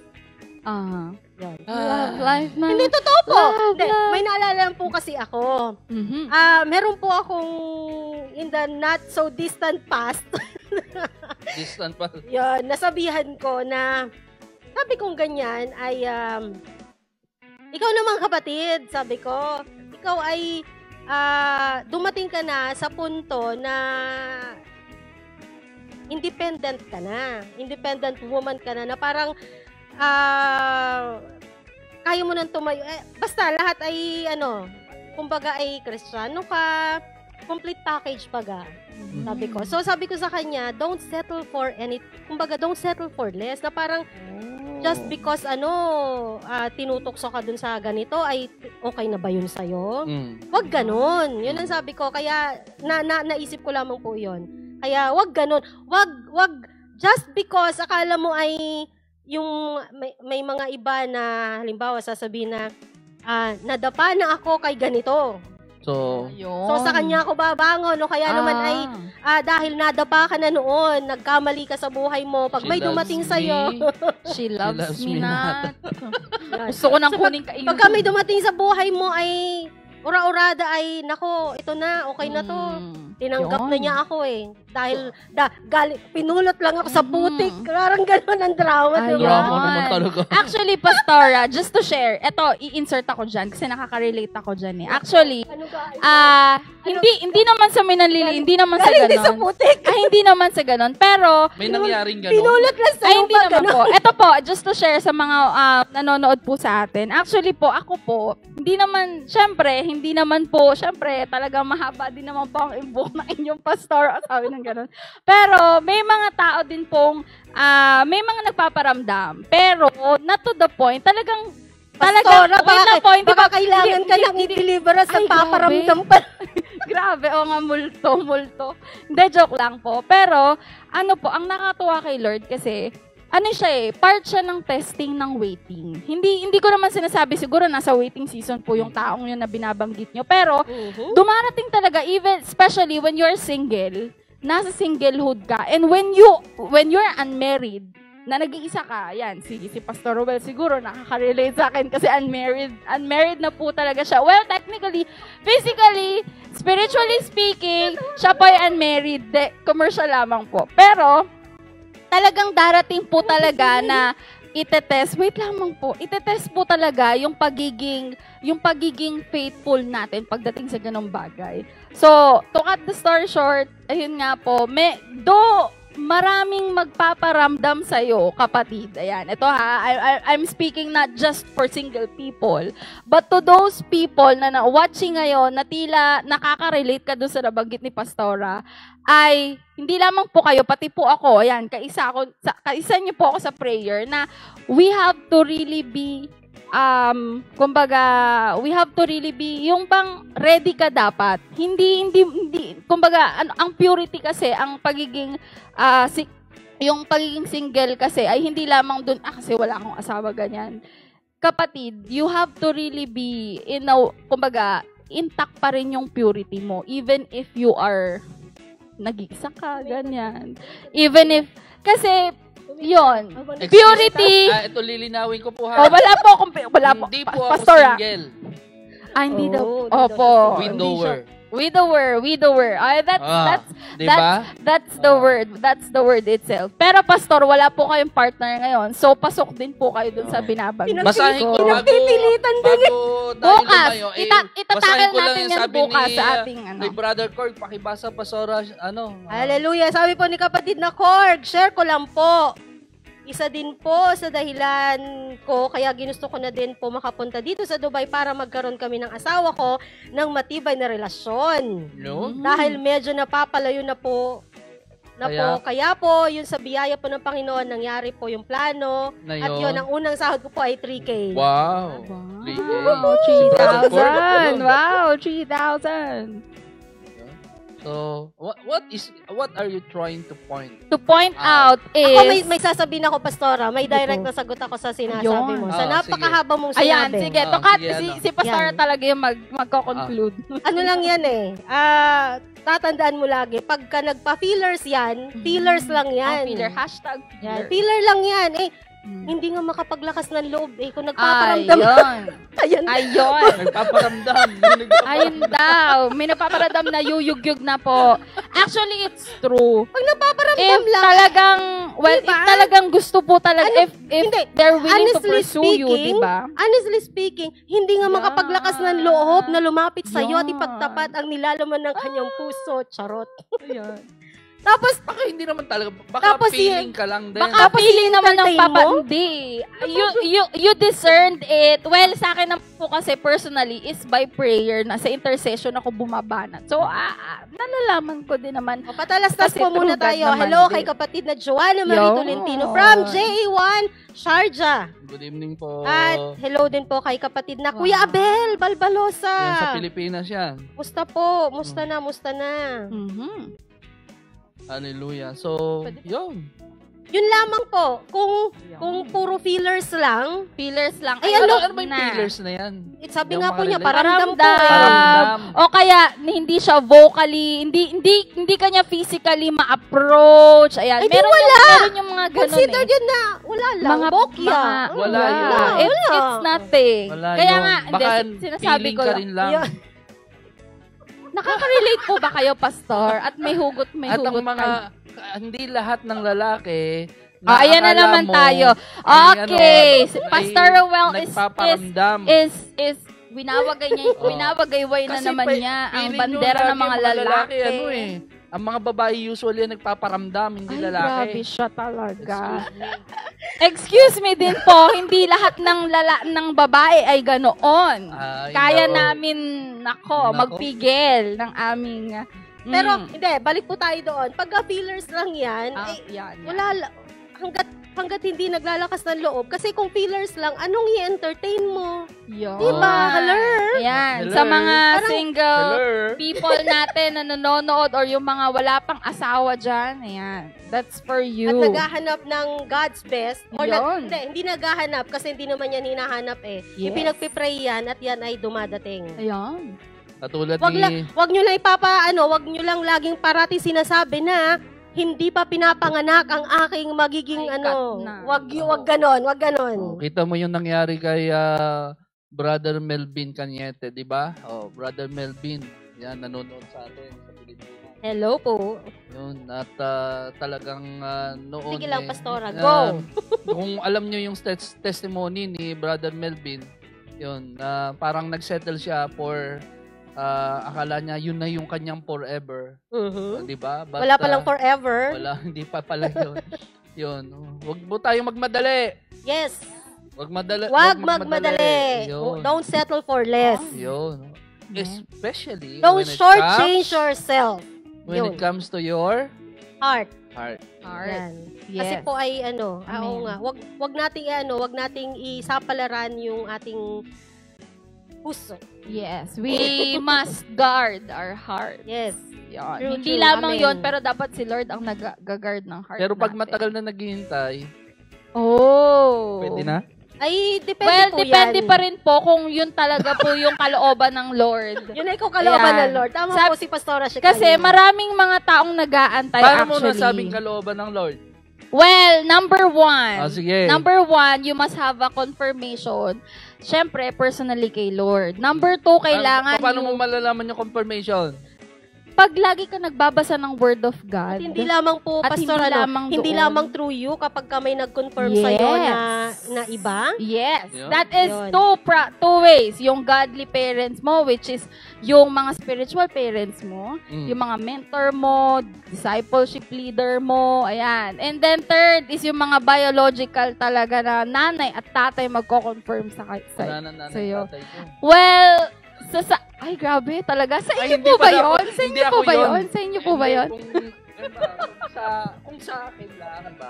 Love life na. Hindi, totoo po. May naalala po kasi ako. Meron po akong in the not so distant past. Distant past. Yun, nasabihan ko na, sabi kong ganyan ay, ikaw naman kapatid, sabi ko, ikaw ay dumating ka na sa punto na independent ka na. Independent woman ka na parang kaya mo nang tumayo. Basta lahat ay kumbaga ay Kristiyano ka, complete package paga. Sabi ko. So sabi ko sa kanya, don't settle for don't settle for less. Na parang just because tinutokso ka dun sa ganito ay okay na ba yun sa'yo? Wag ganon. Yun ang sabi ko. Kaya naisip ko lamang po yun. Kaya wag ganon. Wag just because akala mo ay yung may mga iba na halimbawa sasabihin na nadapa na ako kay ganito. So, So sa kanya ako babangon o kaya naman ay dahil nadapa ka na noon, nagkamali ka sa buhay mo. Pag She may loves dumating me. sa iyo, She loves me not. Yan. Gusto ko nang kunin kainin. Pagka may dumating sa buhay mo ay ura-urada ay nako, ito na, okay na to. Tinanggap na niya ako eh. Dahil pinulot lang ako sa putik. Parang gano'n ang drama, Ayun. di ba? drama naman talaga. Actually, Pastora, just to share, eto, i-insert ako dyan kasi nakaka-relate ako dyan eh. Actually, Ano ka? hindi naman sa minanlili, hindi naman sa Galing din sa ganon. putik. Hindi naman sa ganon. Pero, May nangyaring gano'n. Pinulot lang sa ay, iyo hindi naman po. Ito po, just to share sa mga nanonood po sa atin. Actually po, ako po, hindi naman talagang mahaba din naman po ang imbok ng inyong pastor o sabi ng gano'n. Pero, may mga tao din pong, may mga nagpaparamdam. Pero, not to the point, talagang, Pastora, wait lang po, hindi baka ba, kailangan ka nang i-deliver sa Ay, paparamdam pa. grabe, o nga, multo. Hindi, joke lang po. Pero, ano po, ang nakatuwa kay Lord kasi, ano siya part siya ng testing ng waiting. Hindi ko naman sinasabi, siguro nasa waiting season po yung taong yun na binabanggit nyo. Pero, dumarating talaga, even, especially when you're single, nasa singlehood ka, and when you're unmarried, na nag-iisa ka, yan, si Pastor Ruel siguro nakaka-relate sa akin kasi unmarried na po talaga siya. Well, technically, physically, spiritually speaking, siya po ay unmarried. Commercial lamang po. Pero, talagang darating po talaga na itetest po talaga yung pagiging faithful natin pagdating sa ganong bagay. So, to cut the story short, ayun nga po, maraming magpaparamdam sa'yo, kapatid. Ayan, ito I'm speaking not just for single people, but to those people na watching ngayon, na tila nakaka-relate ka doon sa nabanggit ni Pastora, ay hindi lamang po kayo, pati po ako, ayan, kaisa niyo po ako sa prayer na we have to really be we have to really be, yung bang ready ka dapat. Hindi, ang purity kasi, ang pagiging, yung pagiging single kasi, ay hindi lamang dun, kasi wala akong asawa, ganyan. Kapatid, you have to really be, intact pa rin yung purity mo, even if you are, nag-iisa ka, ganyan. Even if, kasi, yon, purity. Ito lilinawin ko po ha. Wala po. Hindi po ako Pastora. single. Hindi daw. Opo. Widower. Diba? That's the word itself. Pero pastor, wala po kayong partner ngayon. So pasok din po kayo dun sa binabanggit. Basahin ko Pinagpipilitan din. bago tayo Bukas. lumayo. Itatagal basahin ko lang natin yung yan sabi bukas ni, sa ating ni Brother Cord, pakibasa Pastora, Hallelujah. Sabi po ni kapatid na Korg, share ko lang po. Isa din po sa dahilan ko, kaya ginusto ko na din po makapunta dito sa Dubai para magkaroon kami ng asawa ko ng matibay na relasyon. No? Dahil medyo napapalayo na po. Kaya po, yun sa biyaya po ng Panginoon, nangyari po yung plano. Na At yun, ang unang sahod ko po ay 3K. Wow. 3,000. Wow, 3,000. So, what are you trying to point? To point out is... Ako may sasabihin ako, Pastora. May direct na sagot ako sa sinasabi mo. Sa napakahaba mong sinabi. Ayan, sige. Tukat, si Pastora Yan. talaga yung magko-conclude. Ano lang yan tatandaan mo lagi, pagka nagpa-feelers yan, feelers lang yan. Filler. Hashtag Yan, filler. feeler lang yan. Hindi nga makapaglakas ng loob. Kung nagpaparamdam. Ayun. Nagpaparamdam. Ayun daw. May napaparamdam na yuyugyug na po. Actually, it's true. Pag napaparamdam If lang. talagang, if talagang gusto po talaga, if hindi. they're willing to Honestly pursue you, speaking, diba? Honestly speaking, hindi nga makapaglakas ng loob na lumapit sa'yo at Yeah. ipagtapat ang nilalaman ng kanyang puso. Charot. Ayan. Tapos, Baka hindi naman talaga. Baka Tapos feeling ka lang din. Baka feeling naman ng entertain papa. mo? Hindi. You discerned it. Well, sa akin naman po kasi personally is by prayer na sa intercession ako bumabanat. So, nalalaman ko din naman. patalastas Kasi po muna true God tayo. naman Hello din. kay kapatid na Joanna Marie Yo. Tolentino from JA1 Sharjah. Good evening po. At hello din po kay kapatid na Wow. Kuya Abel Balbalosa. Yan sa Pilipinas yan. Musta po? Musta na? Mhm. Hallelujah. So, yun. Yun lamang po. Kung puro feelers lang, Fillers lang. Ay, Ano ano ba yung pillars na yan? sabi Yung nga mga po niya, relate- paramdam po Paramdam. O kaya hindi siya vocally, hindi kanya physically ma-approach. Ayan. Ay, di meron yung mga ganun Consider eh. yun na wala lang. Mga Bokya. Wala yun. It's nothing. Wala Kaya yun. nga, Baka hindi, sinasabi feeling ko ka lang. rin lang. Yun. Nakaka-relate po ba kayo, Pastor? At may hugot At ang mga, kayo. hindi lahat ng lalaki, Ayan na akala naman mo, tayo. ay, Okay. ay Pastor Rowell nagpaparamdam. is winawagay niya, Oo. winawagayway na Kasi naman niya ang feeling nyo bandera lagi ng mga ang lalaki. ano eh. Ang mga babae usually nagpaparamdam, hindi Ay, lalaki. grabe siya talaga. Excuse me. Excuse me din po, hindi lahat ng babae ay ganoon. Ay, Kaya nako. namin, nako, Nako. magpigil ng aming... Pero, hindi, balik po tayo doon. Pagka feelers lang yan, yan. wala, hanggat hindi naglalakas ng loob. Kasi kung feelers lang, anong i-entertain mo? Yun. Diba? Hello? Ayan, Hello. sa mga Parang- single Hello. people natin na nanonood or yung mga wala pang asawa dyan, ayan, that's for you. At naghahanap ng God's best. Or Yun. hindi naghahanap kasi hindi naman yan hinahanap eh. Yes. Ipinagpipray yan at yan ay dumadating. Ayan. Katulad Wag nyo lang wag nyo lang laging parati sinasabi na hindi pa pinapanganak ang aking magiging Ay, ano. cut na. Wag ganon. Oh, kita mo yung nangyari kay Brother Melvin Cañete, di ba? Oh, Brother Melvin, yan, nanonood sa atin sa Pilipinas. Hello po. Yun, at talagang noon Sige lang, Pastora. ah, Go. kung alam nyo yung testimony ni Brother Melvin, yun, parang nagsettle siya for, akala niya yun na yung kanyang forever. Mhm. Di ba? But, Wala palang forever. Wala, hindi pa pala yun. Yun. Huwag mo tayong magmadali. Yes. Huwag madali. Wag magmadali. Yun. Don't settle for less. Yun. Especially Don't when it shortchange comes, yourself. when Yun. it comes to your Heart. heart. Yan. Yes. Kasi po ay oo Amen. nga, wag nating isapalaran yung ating puso. Yes, we must guard our heart. Yes. Yun. True, Hindi true. lamang Amen. yon pero dapat si Lord ang nag-guard ng heart Pero pag natin. matagal na naghihintay, Oh. pwede na? Ay, depende Well, po depende yan. pa rin po kung yun talaga po yung kalooban ng Lord. Yun ay kung kalooban Ayan. ng Lord. Tama Sab- po si Pastora siya Kasi kanina. maraming mga taong nag-aantay Paano mo actually. nasabing kalooban ng Lord? Well, number one. Sige. Number one, you must have a confirmation. Siyempre, personally kay Lord. Number two, kailangan Paano mo yung... malalaman yung confirmation? Pag lagi ka nagbabasa ng Word of God, At hindi lamang po, At Pastor, hindi lamang hindi doon. lamang through you kapag ka may nag-confirm Yes. sa'yo na iba. yes, Yun. that is Yun. two ways. Yung godly parents mo, which is yung mga spiritual parents mo, Mm. yung mga mentor mo, discipleship leader mo, ayan. And then third is yung mga biological talaga na nanay at tatay magko-confirm Wala na nanay sa'yo. tatay ko. Well, ay grabe talaga. Sa Ay, inyo hindi po ba pala ako- yun? Sa hindi inyo po ako ba yun. yun? Sa inyo po ba Hindi, yun? Kung sa akin lang, ba?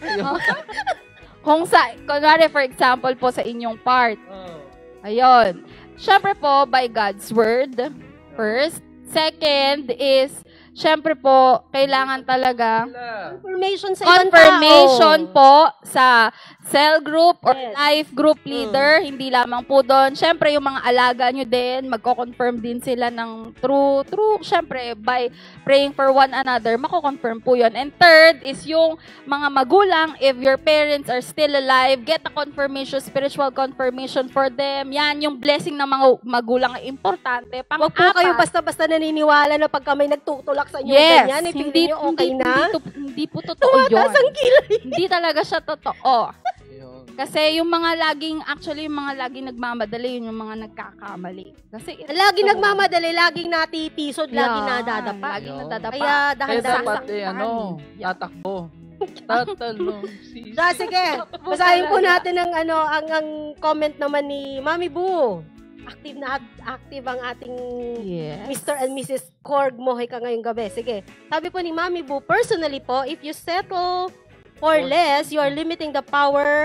Kung kunwari for example po sa inyong part, Oh. ayun. Syempre po, by God's word, first. Second is, syempre po, kailangan talaga Confirmation sa ibang confirmation tao. po sa cell group or Yes. life group leader. Hindi lamang po doon. Syempre, yung mga alaga nyo din, magko-confirm din sila ng true, syempre, by praying for one another, mako-confirm po yun. And third is yung mga magulang, if your parents are still alive, get a confirmation, spiritual confirmation for them. Yan, yung blessing ng mga magulang ay importante. Huwag po kayo basta-basta naniniwala na pagka may nagtutulak sa inyo Yes, ganyan, eh, feeling nyo okay na. Hindi po totoo yun. Tumataas ang kilay. Hindi talaga siya totoo. Yun. Kasi yung mga laging nagmamadali, yun yung mga nagkakamali. Kasi Lagi nagmamadali, laging natitisod, laging nadadapa. Laging Yun. nadadapa. Kaya Kaya dahan-dahan. dapat Sasaktan. tatakbo. Tatalong si... Sige, basahin po natin ang comment naman ni Mami Boo. Active ang ating Yes. Mr. and Mrs. Korg Mohay ka ngayong gabi. Sige. Sabi po ni Mami Boo, personally po, if you settle for less, you are limiting the power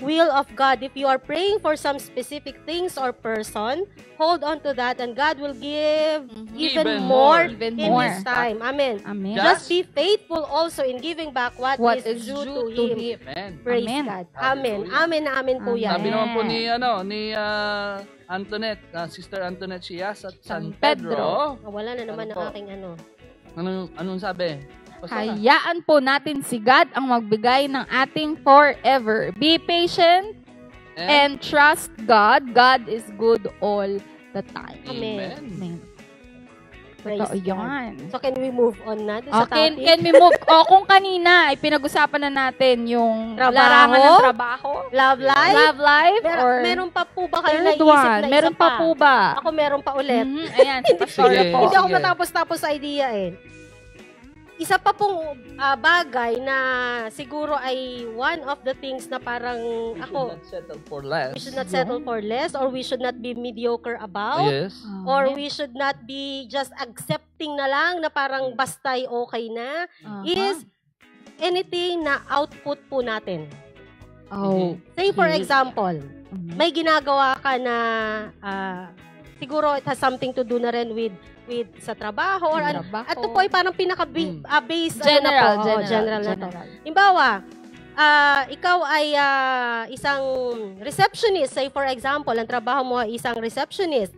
will of God. If you are praying for some specific things or person, hold on to that and God will give even more Even in more. His time. Amen. Amen. Just be faithful also in giving back what is due to Him. Amen. Praise Amen. God. Amen. Hallelujah. Amen na amen po Amen. yan. Sabi naman po ni Antoinette, Sister Antoinette Chias at San San Pedro. Pedro. Wala na naman Ano ang po? aking ano. Anong sabi? Basta na. Hayaan po natin si God ang magbigay ng ating forever. Be patient and trust God. God is good all the time. Amen. Amen. Praise Totoo God. yan. So can we move on na dun sa Okay, topic? can we move? Kung kanina ay pinag-usapan na natin yung Trabaho? larangan ng trabaho, Love life? love life, or Meron pa po ba kayo third naisip one, na isa meron pa po ba? Ako meron pa ulit. Ayan, si Pastor Sige. po. Hindi ako Sige. matapos-tapos sa idea eh. Isa pa pong bagay na siguro ay one of the things na parang We should ako, not settle for less. we should not settle for less or we should not be mediocre about Yes. or we should not be just accepting na lang na parang basta'y okay na is anything na output po natin. Oh. Say for Okay. example, may ginagawa ka na siguro it has something to do na rin with sa trabaho or ano. At ito po ay parang pinaka-base general na to. Halimbawa, ikaw ay isang receptionist. Say for example, ang trabaho mo ay isang receptionist.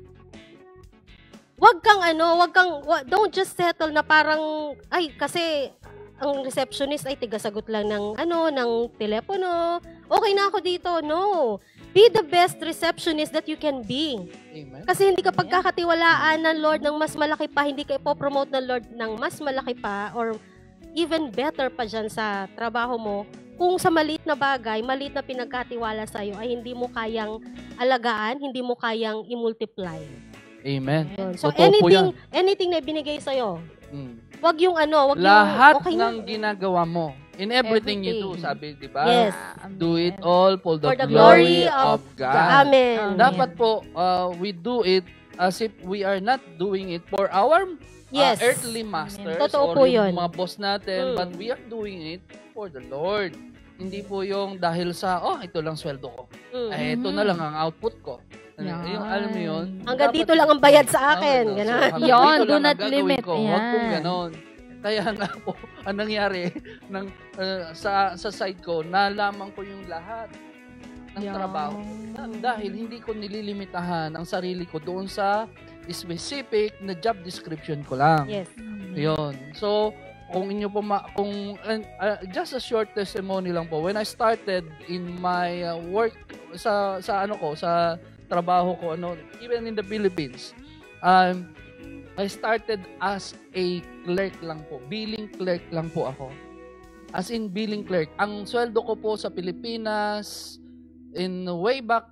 Don't just settle na parang, kasi ang receptionist ay tigasagot lang ng telepono. Okay na ako dito. No. Be the best receptionist that you can be. Amen. Kasi hindi ka pagkakatiwalaan ng Lord ng mas malaki pa, hindi ka ipopromote ng Lord ng mas malaki pa, or even better pa dyan sa trabaho mo, kung sa maliit na bagay, maliit na pinagkatiwala sa'yo, ay hindi mo kayang alagaan, hindi mo kayang i-multiply. Amen. So Totoo po yan. anything na ibinigay sa'yo, Mm. wag yung Lahat okay na. ng ginagawa mo, in everything you do, sabi, di ba? Yes. Do it all for the, For the glory glory of God. Amen. Dapat po, we do it as if we are not doing it for our Yes. earthly masters Totoo or po yung yun. mga boss natin, but we are doing it for the Lord. Hindi po yung dahil sa, ito lang sweldo ko. Ito na lang ang output ko. Yan. Yung, alam mo yun? Hanggang dapat- dito lang ang bayad sa akin. So, Ganon. hanggang Yun, dito do lang not ang gagawin limit. ko. Huwag pong Yan. ganon. Kaya nga po, ang nangyari sa side ko, nalaman ko yung lahat ng Yan. trabaho. Dahil hindi ko nililimitahan ang sarili ko doon sa specific na job description ko lang. Yes. Yun. So, kung inyo po just a short testimony lang po. When I started in my work sa trabaho ko, even in the Philippines, I started as a clerk lang po. Billing clerk lang po ako. As in billing clerk. Ang sweldo ko po sa Pilipinas in way back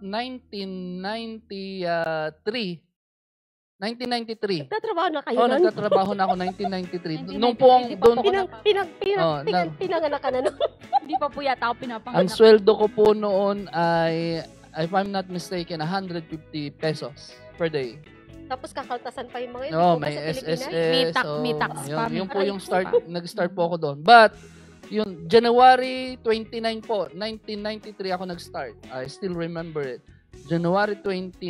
1993. Nagtatrabaho na kayo nun? Nagtatrabaho na ako 1993. Nung po ang doon, Pinanganak ka na nun. Hindi pa po yata ako ang pinapanganak. sweldo ko po noon ay, if I'm not mistaken, 150 pesos per day. Tapos kakaltasan pa yung mga yun. No, Dito ba may sa Pilipinas? SSS. May tax pa. Yun po yung nag-start po ako doon. But, yun, January 29 po, 1993 ako nag-start. I still remember it. January 29,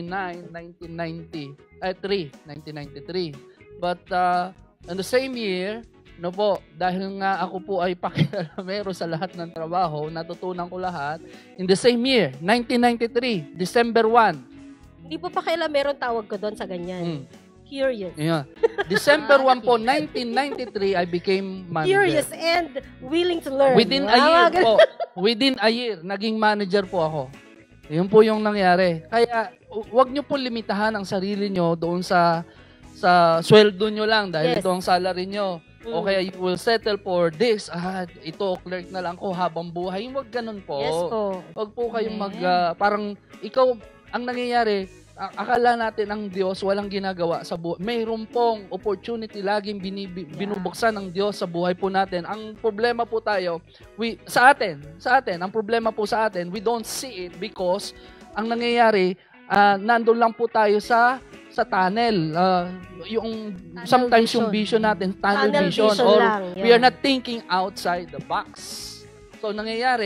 1993. But, in the same year, dahil nga ako po ay pakialamero sa lahat ng trabaho, natutunan ko lahat. In the same year, 1993, December 1. Hindi po pa kailan meron tawag ko doon sa ganyan. Curious. Yeah. December 1 po, 1993, I became manager. Curious and willing to learn. Within a year po. Within a year, naging manager po ako. Yun po yung nangyari. Kaya, wag nyo po limitahan ang sarili nyo doon sa sweldo nyo lang dahil Yes. ito ang salary nyo. O kaya you will settle for this. Ito, clerk na lang ko habang buhay. Wag ganun po. Yes po. Wag po kayong parang ikaw, ang nangyayari, akala natin ang Diyos walang ginagawa sa buhay. Mayroon pong opportunity laging binubuksan ng Diyos sa buhay po natin. Ang problema po tayo, sa atin, ang problema po sa atin, we don't see it because ang nangyayari, nandun lang po tayo sa tunnel. Sometimes yung vision natin, tunnel vision. Or lang, we are not thinking outside the box. So, nangyayari,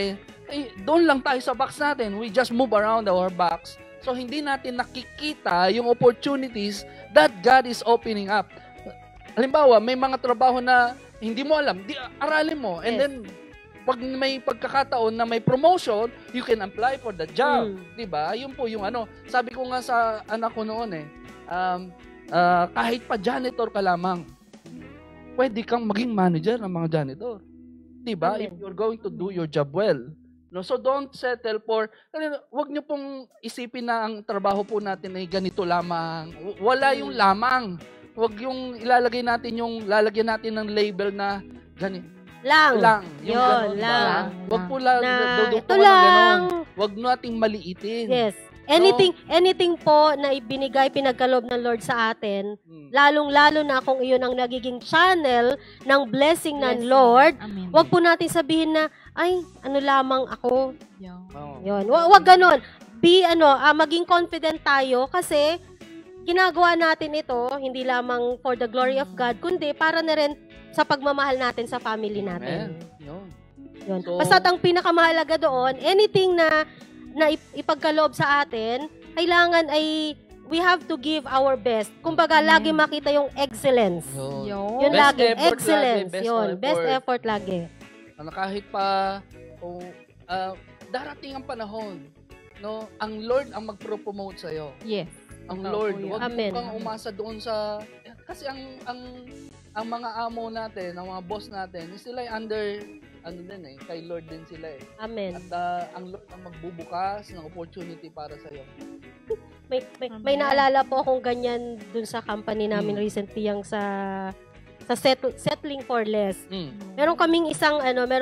doon lang tayo sa box natin. We just move around our box. So, hindi natin nakikita yung opportunities that God is opening up. Halimbawa, may mga trabaho na hindi mo alam, aralin mo. And then, pag may pagkakataon na may promotion, you can apply for the job. Diba? Yun po yung sabi ko nga sa anak ko noon kahit pa janitor ka lamang, pwede kang maging manager ng mga janitor. Diba? If you're going to do your job well. No, so don't settle for, wag niyo pong isipin na ang trabaho po natin ay ganito lamang. Wala yung lamang. Wag yung lalagyan natin ng label na ganito. Lang. Yung yun, ganun lang. Wag po lang ito lang. Wag nating maliitin. Yes. Anything po na ibinigay, pinagkaloob ng Lord sa atin, lalong-lalo na kung iyon ang nagiging channel ng blessing ng Lord, Amen. wag po natin sabihin na, ay, ano lamang ako. Yo. Yun. Wag ganon. Maging confident tayo kasi ginagawa natin ito, hindi lamang for the glory of God, kundi para na rin sa pagmamahal natin sa family natin. Yun. So, basta ang pinakamahalaga doon, anything na ipagkaloob sa atin, kailangan ay we have to give our best. Kumbaga, lagi makita yung excellence. Yun Best lagi, effort excellence. lagi, Best effort lagi. Kahit pa darating ang panahon, no, ang Lord ang magpro-promote sa iyo. Yes. Ang Lord, wag Amen. kang umasa doon sa kasi ang mga amo natin, ang mga boss natin, sila ay under kay Lord din sila eh. Amen. At ang Lord ang magbubukas ng opportunity para sa iyo. May naalala po akong ganyan dun sa company namin recently, yung sa settling for less. Meron kaming isang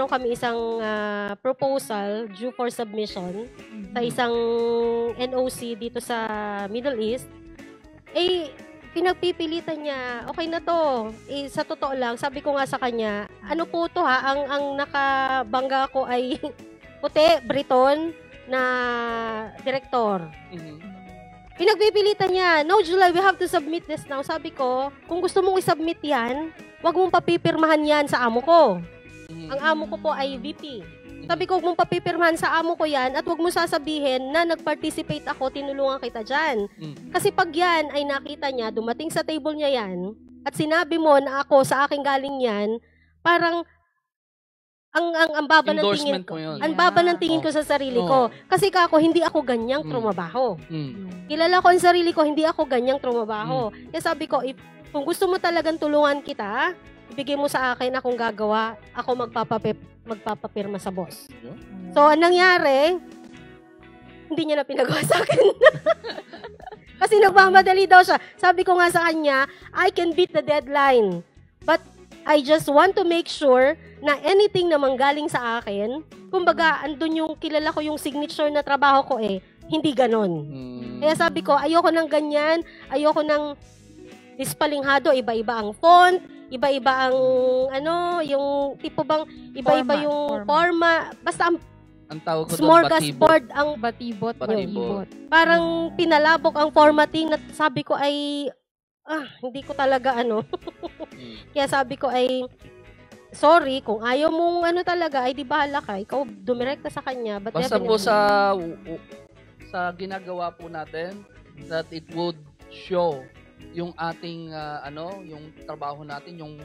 proposal due for submission sa isang NOC dito sa Middle East. Pinagpipilitan niya, okay na to. Sa totoo lang, sabi ko nga sa kanya, ano po to ha, ang nakabangga ko ay puti, Briton na direktor. Pinagpipilitan niya, no July, we have to submit this now. Sabi ko, kung gusto mong isubmit yan, wag mong papipirmahan yan sa amo ko. Ang amo ko po ay VP. Sabi ko, huwag mong papipirmahan sa amo ko yan at huwag mo sasabihin na nag-participate ako, tinulungan kita dyan. Kasi pag yan ay nakita niya, dumating sa table niya yan, at sinabi mo na ako sa aking galing yan, parang ang baba ng tingin ko. Ang baba ng tingin ko sa sarili ko. Kasi kako, hindi ako ganyang trumabaho. Kilala ko ang sarili ko, hindi ako ganyang trumabaho. Kaya sabi ko, kung gusto mo talagang tulungan kita, ibigay mo sa akin akong gagawa, ako magpapapirma sa boss. So, anong nangyari? Hindi niya na pinagawa sa akin. Kasi nagmamadali daw siya. Sabi ko nga sa kanya, I can beat the deadline. But I just want to make sure na anything na manggaling sa akin, kumbaga, andun yung kilala ko yung signature na trabaho ko hindi ganon. Kaya sabi ko, ayoko ng ganyan, ayoko ng dispalinghado, iba-iba ang font, iba-iba ang yung tipo bang iba-iba yung forma. Basta ang tawag ko smorgasbord ang batibot. Parang pinalabok ang formatting na sabi ko ay hindi ko talaga Kaya sabi ko ay sorry kung ayaw mong talaga ay di bahala ka, ikaw dumirekta sa kanya. But basta po sa ginagawa po natin that it would show yung ating yung trabaho natin, yung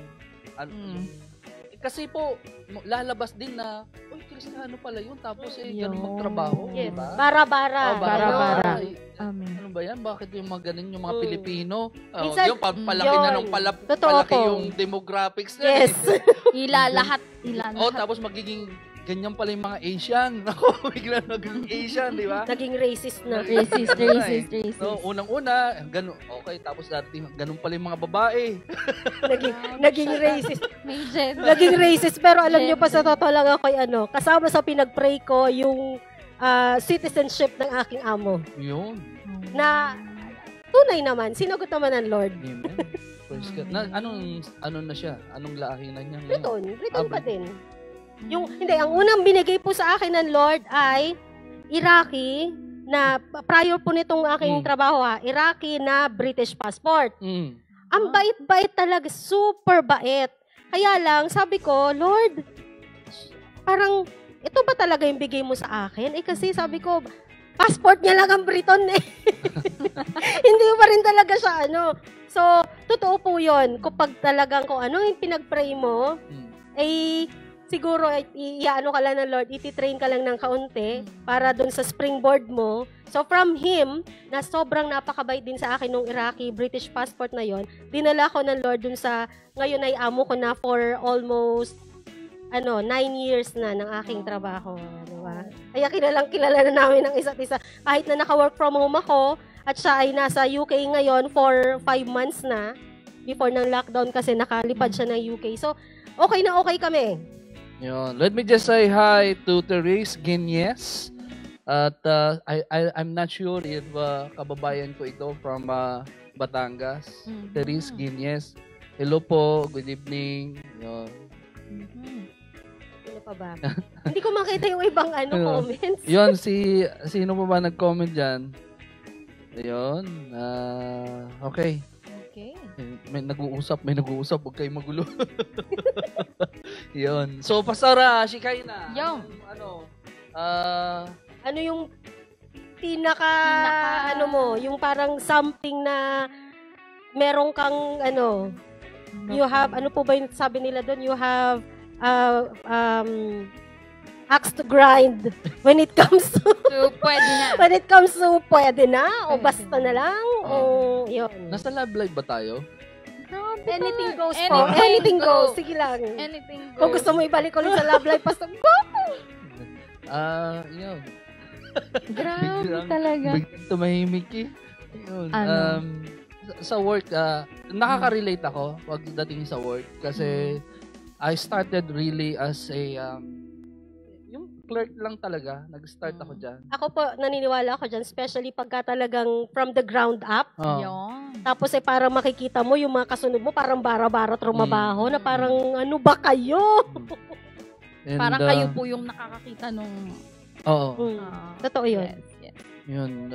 kasi po lalabas din na Kristiyano pala yun tapos ganun magtrabaho, yes. diba? Bara-bara. Amen. Ano ba yan? Bakit yung mga ganun yung mga Pilipino? Minsan, yung palaki na ng palaki yung demographics na. Yes. Ilalahat. Tapos magiging ganyan pala yung mga Asian. Ako, bigla naging Asian, di ba? Naging racist na. Racist. No, unang-una, ganun, okay, tapos dati, ganun pala yung mga babae. naging racist. May gender. Naging racist, pero alam nyo pa sa totoo lang ako kasama sa pinag-pray ko yung citizenship ng aking amo. Yun. Na tunay naman, sinagot naman ng Lord. Amen. Praise God. Ano na siya? Anong lahi na niya ngayon? Briton pa din. Ang unang binigay po sa akin ng Lord ay Iraqi na prior po nitong aking trabaho Iraqi na British passport. Ang bait-bait talaga, super bait. Kaya lang, sabi ko, Lord, parang ito ba talaga yung bigay mo sa akin? Kasi sabi ko, passport niya lang ang Briton eh. Hindi pa rin talaga siya So, totoo po yun. Kapag talagang kung ano yung pinag-pray mo, ay siguro iano ka lang ng Lord, ititrain ka lang ng kaunti para dun sa springboard mo. So from Him, na sobrang napakabait din sa akin nung Iraqi British passport na yon, dinala ko ng Lord dun sa, ngayon ay amo ko na for almost 9 years na ng aking trabaho. Diba? Kaya kilala na namin ng isa't isa. Kahit na naka-work from home ako, at siya ay nasa UK ngayon for 5 months na, before ng lockdown kasi nakalipad siya ng UK. So, okay na okay kami. Yun. Let me just say hi to Therese Guinness. At I'm not sure if kababayan ko ito from Batangas. Therese Guinness. Hello po. Good evening. Yun. Ano pa ba? Hindi ko makita yung ibang comments. Yun, sino pa ba nag-comment dyan? Ayun. Okay. Okay. May nag-uusap. Huwag kayong magulo. Yun. So, Pastora, Shikay na. Yung. Ano yung pinaka mo, yung parang something na meron kang you have, ano po ba yung sabi nila doon? You have axe to grind when it comes to pwede na. When it comes to pwede na o basta na lang o yun. Nasa love life ba tayo? Anything goes po. Anything goes. Sige lang. Anything goes. Kung gusto mo ibalik ulit sa love life, basta go! Yun. Grabe talaga. Biglang tumahimik eh. Yun. Ano? Sa work, nakaka-relate ako pagdating sa work kasi I started really as a yung clerk lang talaga. Nag-start ako dyan. Ako po, naniniwala ako dyan, especially pagka talagang from the ground up. Yun. Tapos parang makikita mo yung mga kasunod mo, parang bara-bara trumabaho na parang ano ba kayo? And, parang kayo po yung nakakakita nung... Oo. Totoo yun. Yes. Yun.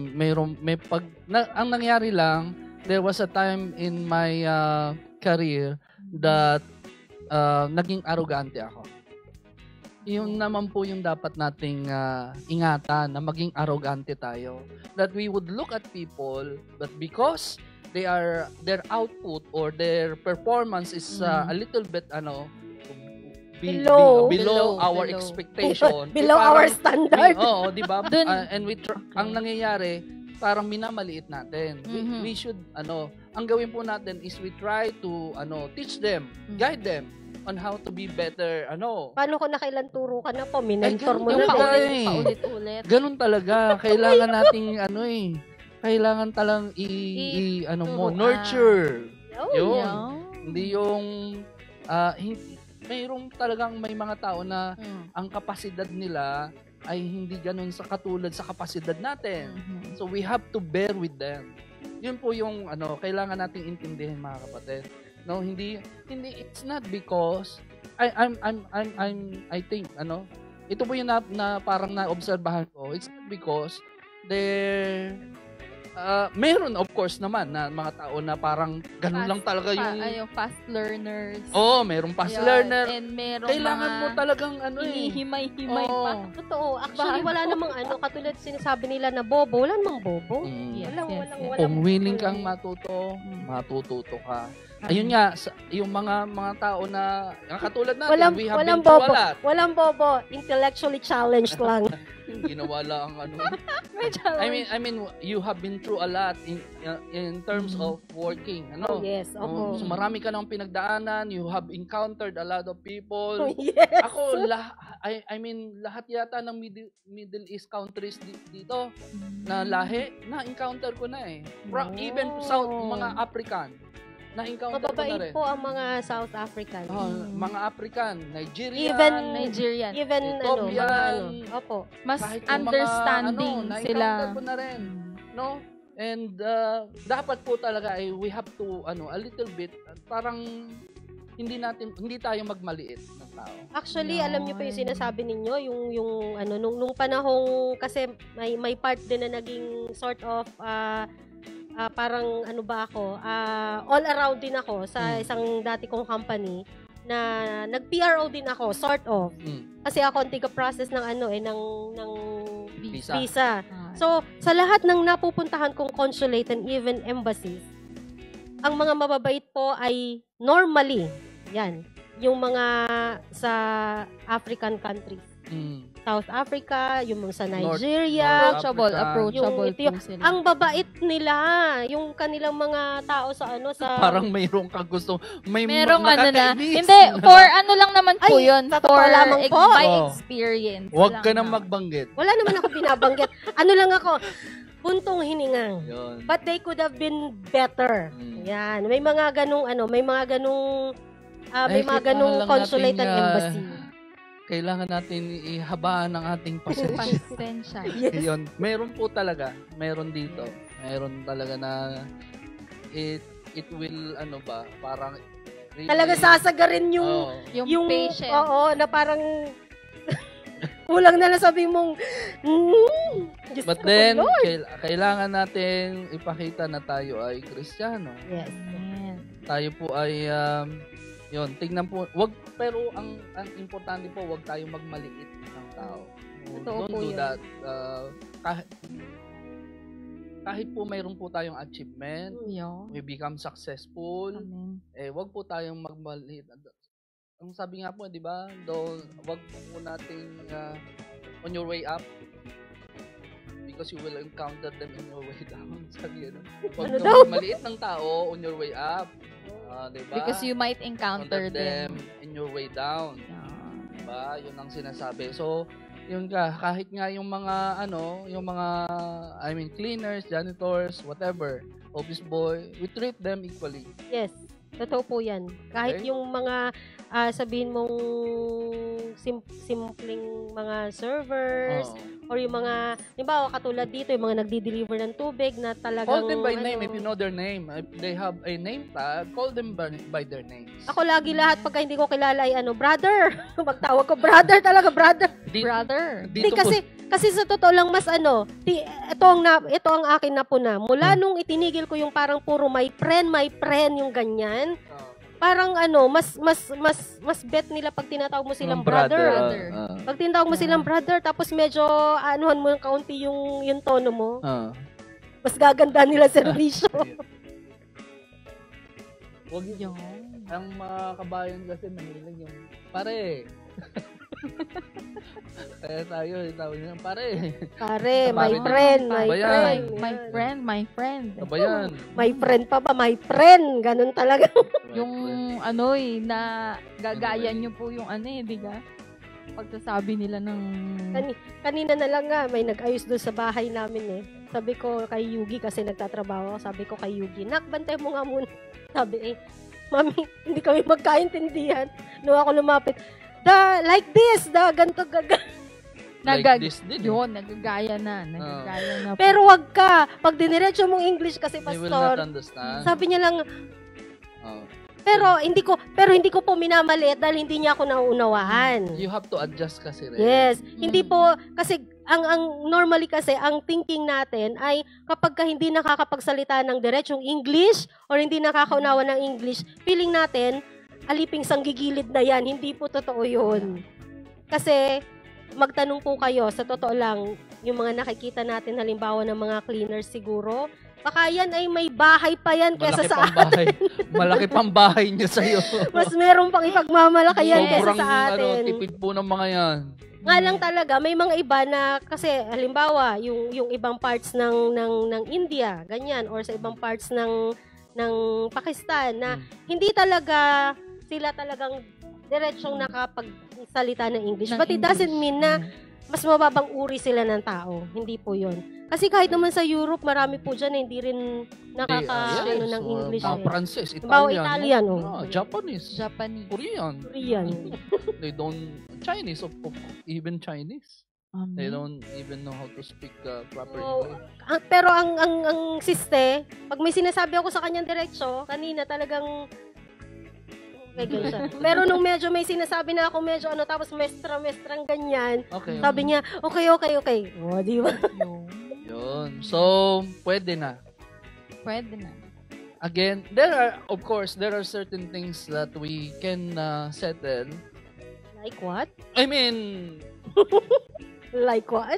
Ang nangyari lang, there was a time in my career that naging arrogante ako. Yun naman po yung dapat nating ingatan, na maging arrogante tayo. That we would look at people, but because their output or their performance is a little bit below our expectation. Below our standard. Oo, di ba? And ang nangyayari, parang minamaliit natin. We should, ang gawin po natin is we try to, teach them, guide them on how to be better, Paano kung nakailan turo ka na po? Minentor mo Yung na. paulit-ulit. Ganun talaga. Kailangan nating, kailangan talang nurture. Yun. Hindi yung, mayroong talagang may mga tao na ang kapasidad nila ay hindi ganun katulad sa kapasidad natin. So we have to bear with them. Yun po yung kailangan nating intindihin, mga kapatid. No, hindi it's not because I think ito po yung na parang naobserbahan ko. It's not because meron of course naman na mga tao na parang ganun lang talaga yung fast learners. Merong fast learner. And meron kailangan mo talagang hinihimay pa. Totoo. Actually, wala namang katulad sinasabi nila na bobo. Wala namang bobo. Walang Kung willing kang matututo ka. Ayun nga, yung mga tao na katulad natin, we have been through a lot. Walang bobo. Intellectually challenged lang. Ginawa lang I mean, you have been through a lot in terms of working. Yes, So marami ka nang pinagdaanan, you have encountered a lot of people. Yes. Ako, I mean, lahat yata ng Middle East countries dito na lahi, na-encounter ko na eh. Even South, mga African. Na-encounter ko na rin. Po ang mga South African. Mga African, Nigerian. Even Ethiopian. Opo. Mas kahit understanding na-encounter sila. ko na rin. No? And dapat po talaga we have to a little bit parang hindi tayo magmaliit ng tao. Actually, alam niyo po yung sinasabi ninyo, yung nung panahong kasi may part din na naging sort of parang all around din ako sa isang dati kong company. na nag-PRO din ako, sort of. Kasi ako ang tiga-process ng ng visa. So, sa lahat ng napupuntahan kong consulate and even embassies, ang mga mababait po ay normally, yan, yung mga sa African countries. South Africa, yung mga sa Nigeria. Approachable po sila. Ang babait nila, yung kanilang mga tao sa Parang mayroong kang gusto, merong Hindi, for lang naman po yun. For lamang po. My experience. Huwag ka nang magbanggit. Wala naman ako binabanggit. Lang ako, puntong hininga. Yun. But they could have been better. Yan. May mga ganung may mga ganung consulate and embassy. Kailangan natin ihabaan ang ating pasensya. Yes. Yun. Meron po talaga. Meron dito. Meron talaga na it will parang really, talaga sasagarin yung patient. Oo, na parang kulang na lang sabi mong But then, kailangan natin ipakita na tayo ay Kristiyano. Yes. Tayo po ay tingnan po, pero ang importante po, wag tayo magmaliit ng tao. Don't do that. Kahit po mayroon po tayong achievement, we become successful, wag po tayong magmaliit. Ang sabi nga po, di ba? Wag po nating on your way up, because you will encounter them in your way down. Sabi yan. Wag kang maliit ng tao on your way up. Diba? Because you might encounter them in your way down. Diba? Yun ang sinasabi. So, yun kahit nga yung mga cleaners, janitors, whatever, office boy, we treat them equally. Yes. Totoo po yan. Kahit yung mga sabihin mong simpleng mga servers, or yung mga, diba, katulad dito, yung mga nagdi-deliver ng tubig na talagang... Call them by name if you know their name. If they have a name tag, call them by their names. Ako lagi lahat, pagka hindi ko kilala ay brother. Magtawag ko, brother talaga, brother. Brother. Hindi, kasi sa totoo lang, mas ito ang akin na po na. Mula nung itinigil ko yung parang puro my friend, yung ganyan, parang mas bet nila pag tinatawag mo silang brother. Pag tinatawag mo silang brother, tapos medyo anuhan mo ng kaunti yung tono mo, mas gaganda nila servisyo. Wag yun. Ang mga kabayan kasi mahilig yung pare. Kaya tayo, tawag nyo, pare, my friend. My friend. Kabayan. My friend pa ba? My friend. Ganun talaga. Yung na gagaya nyo po yung di ba? Pagsasabi nila ng... Kanina na lang may nag-ayos doon sa bahay namin Sabi ko kay Yugi, kasi nagtatrabaho ako, sabi ko kay Yugi, nak, bantay mo nga muna. Sabi Mami, hindi kami magkaintindihan. Nung ako lumapit, like this, ganito gaga. Like this din. Yun, nagagaya na. Pero wag ka. Pag diniretso mong English kasi, They will pastor, not understand. sabi niya lang, pero hindi ko po minamaliit dahil hindi niya ako nauunawaan. You have to adjust kasi rin. Yes. Hindi po, kasi ang normally kasi, ang thinking natin ay kapag ka hindi nakakapagsalita ng diretsong English or hindi nakakaunawa ng English, feeling natin, aliping sanggigilid na yan. Hindi po totoo yun. Kasi, magtanong po kayo, sa totoo lang, yung mga nakikita natin, halimbawa ng mga cleaners siguro, baka yan ay may bahay pa yan kesa sa atin. Malaki pang bahay niya sa'yo. Mas meron pang ipagmamalaki yan kesa sa atin. Tipid po ng mga yan. Nga lang talaga, may mga iba na, kasi halimbawa, yung ibang parts ng India, ganyan, or sa ibang parts ng Pakistan, na hindi talaga sila talagang diretsyong nakapagsalita ng English. But it doesn't mean na mas mababang uri sila ng tao. Hindi po yun. Kasi kahit naman sa Europe, marami po dyan hindi rin ng English. Pranses, Italian, Japanese. Korean. They don't, Chinese, even Chinese. They don't even know how to speak proper English. Pero ang siste, pag may sinasabi ako sa kanyang diretsyo, kanina talagang pero nung medyo may sinasabi na ako, medyo tapos mestrang ganyan, sabi niya, okay. O, di ba? Yun. So, pwede na. again, there are certain things that we can settle. Like what? I mean, Like what?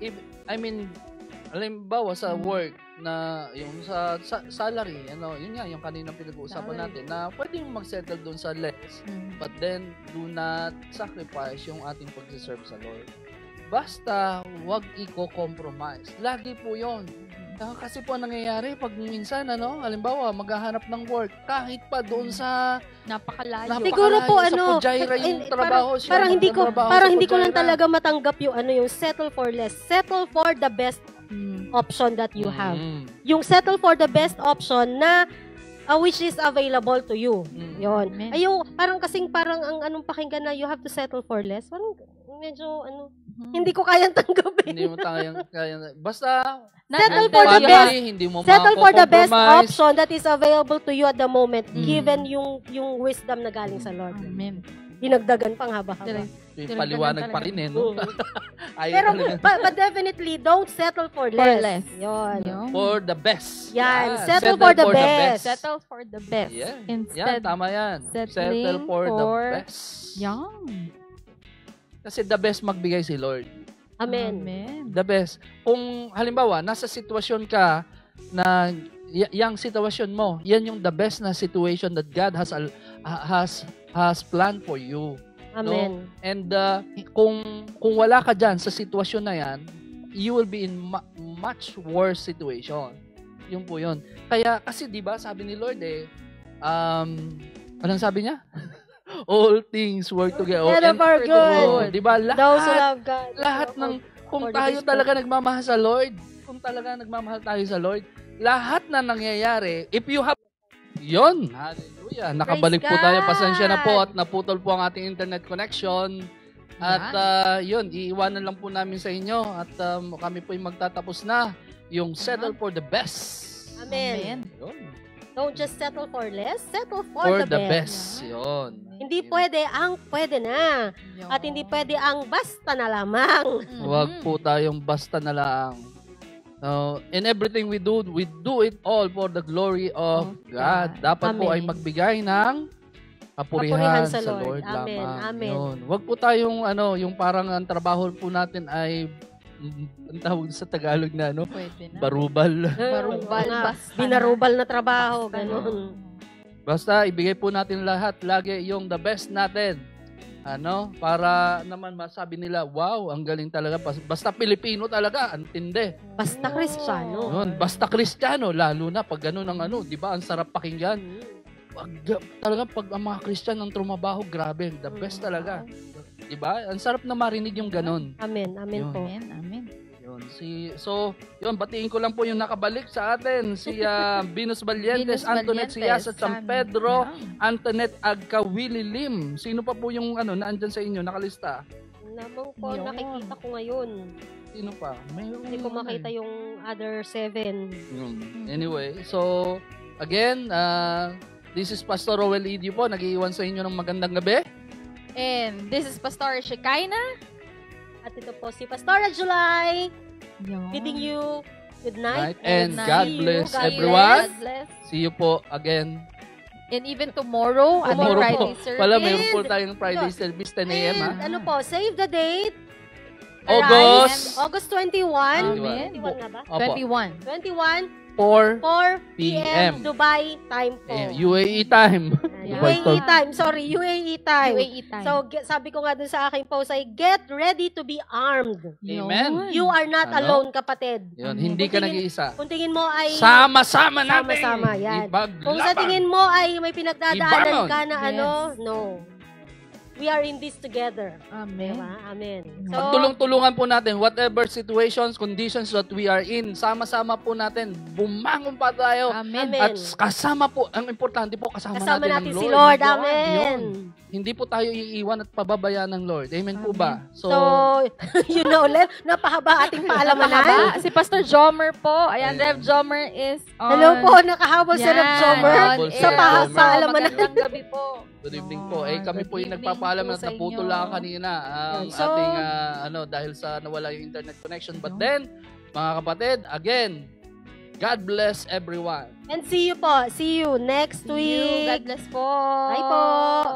halimbawa sa work na yung sa salary, yun nga yung kanina pinag-uusapan natin na pwedeng mag-settle doon sa less, but then do not sacrifice yung ating pag-serve sa Lord. Basta wag i-compromise. Lagi po yun. Kasi po ang nangyayari pag minsan, halimbawa, maghahanap ng work, kahit pa doon sa Napakalayo. Siguro po sa Pujaira yung trabaho. parang hindi ko lang talaga matanggap yung settle for less. Settle for the best option that you have. Yung settle for the best option na which is available to you. Yon. Parang ang anong pakinggan na you have to settle for less. Parang medyo hindi ko kayang tanggapin. Hindi mo kayang basta settle for the best. Hindi mo Settle for the best mako-compromise. option that is available to you at the moment, given yung wisdom na galing sa Lord. Amen. Dinagdagan pang haba-haba. Yung paliwanag pa rin no? Pero, but definitely, don't settle for less. Yun. For the best. Yan. Settle for the best. Settle for the best. Yeah. Instead, tama yan. settling Settle for the for- best. Yan. Kasi the best magbigay si Lord. Amen. The best. Kung halimbawa, nasa sitwasyon ka na yung sitwasyon mo, yan yung the best na situation that God has planned for you. Amen. No? And kung wala ka dyan sa sitwasyon na yan, you will be in much worse situation. Yun po yun. Kaya, kasi diba, sabi ni Lord anong sabi niya? All things work together. Together for good. Diba? Those who love God. Lahat ng, kung tayo talaga nagmamahal sa Lord, lahat na nangyayari, if you have, yon, hallelujah, nakabalik po tayo, pasensya na po at naputol po ang ating internet connection. At yun, iiwanan lang po namin sa inyo at kami po yung magtatapos na yung settle for the best. Amen. Yun. Don't just settle for less, settle for the best. Yun. Hindi pwede ang pwede na. At hindi pwede ang basta na lamang. Huwag po tayong basta na lang. In everything we do it all for the glory of God. Dapat po ay magbigay ng kapurihan sa Lord Amen. lamang. Amen. Yun. Huwag po tayong yung parang ang trabaho po natin ay ang tawag sa Tagalog na Pwede na. barubal. Barubal. Basta. Binarubal na trabaho. Ganun. Basta ibigay po natin lahat lagi yung the best natin. Para naman masabi nila, wow, ang galing talaga. Basta Pilipino talaga, ang tindi. Basta Kristiyano. Yun, basta Kristiyano, lalo na pag gano'n ang di ba, ang sarap pakinggan. Talaga pag ang mga Kristiyano ng trumabaho, grabe, the best talaga. Di ba? Ang sarap na marinig yung gano'n. Amen. Amen Yun. po. Amen. Yun, yun, batiin ko lang po yung nakabalik sa atin. Si Venus Valientes, Antoinette Siyas at San Pedro, Antoinette Agkawili Lim. Sino pa po yung naandyan sa inyo, nakalista? Namang po, nakikita ko ngayon. Sino pa? Hindi ko makita yung other 7. Anyway, so, again, this is Pastor Rowel Idio po, nag-iiwan sa inyo ng magandang gabi. And this is Pastor Shekinah. At ito po si Pastora July. Bidding you good night. And see God you. bless God everyone. God bless. See you po again. And even tomorrow, Tomorrow Friday po. service. Pala, mayroon po tayong Friday service, 10 a.m. And save the date. August 21. 21. 21 na ba? Opo. 21. 4 p.m. Dubai time po. UAE time. UAE time. Sorry, UAE time. UAE time. So, sabi ko nga dun sa aking post ay, get ready to be armed. Amen. You are not alone, kapatid. Yun, hindi ka nag-iisa. Kung tingin mo ay... Sama-sama natin. Sama-sama, yan. Ibaglaban. Kung sa tingin mo ay may pinagdadaanan Ibangon. ka na Yes. no. We are in this together. Amen. Diba? Amen. So, Magtulong-tulungan po natin, whatever situations, conditions that we are in, sama-sama po natin, bumangon pa tayo. Amen. Amen. At kasama po, ang importante po, kasama natin ng si Lord. Lord. Yun. Amen. Hindi po tayo iiwan at pababayaan ng Lord. Amen po ba? So, yun na ulit. Napahaba ating paalamanan. Mahaba. Si Pastor Jomer po. Ayan, Ayan. Rev Jomer is on. Hello po, nakahabol sa Rev Jomer. Habol Sa si Rev paalamanan. Magandang gabi po. Good evening po. Kami po yung Good nagpapaalam evening at po sa naputol inyo. lang kanina ang So, ating dahil sa nawala yung internet connection. But then, mga kapatid, again, God bless everyone. And see you po. See you next See you. week. God bless po. Bye po.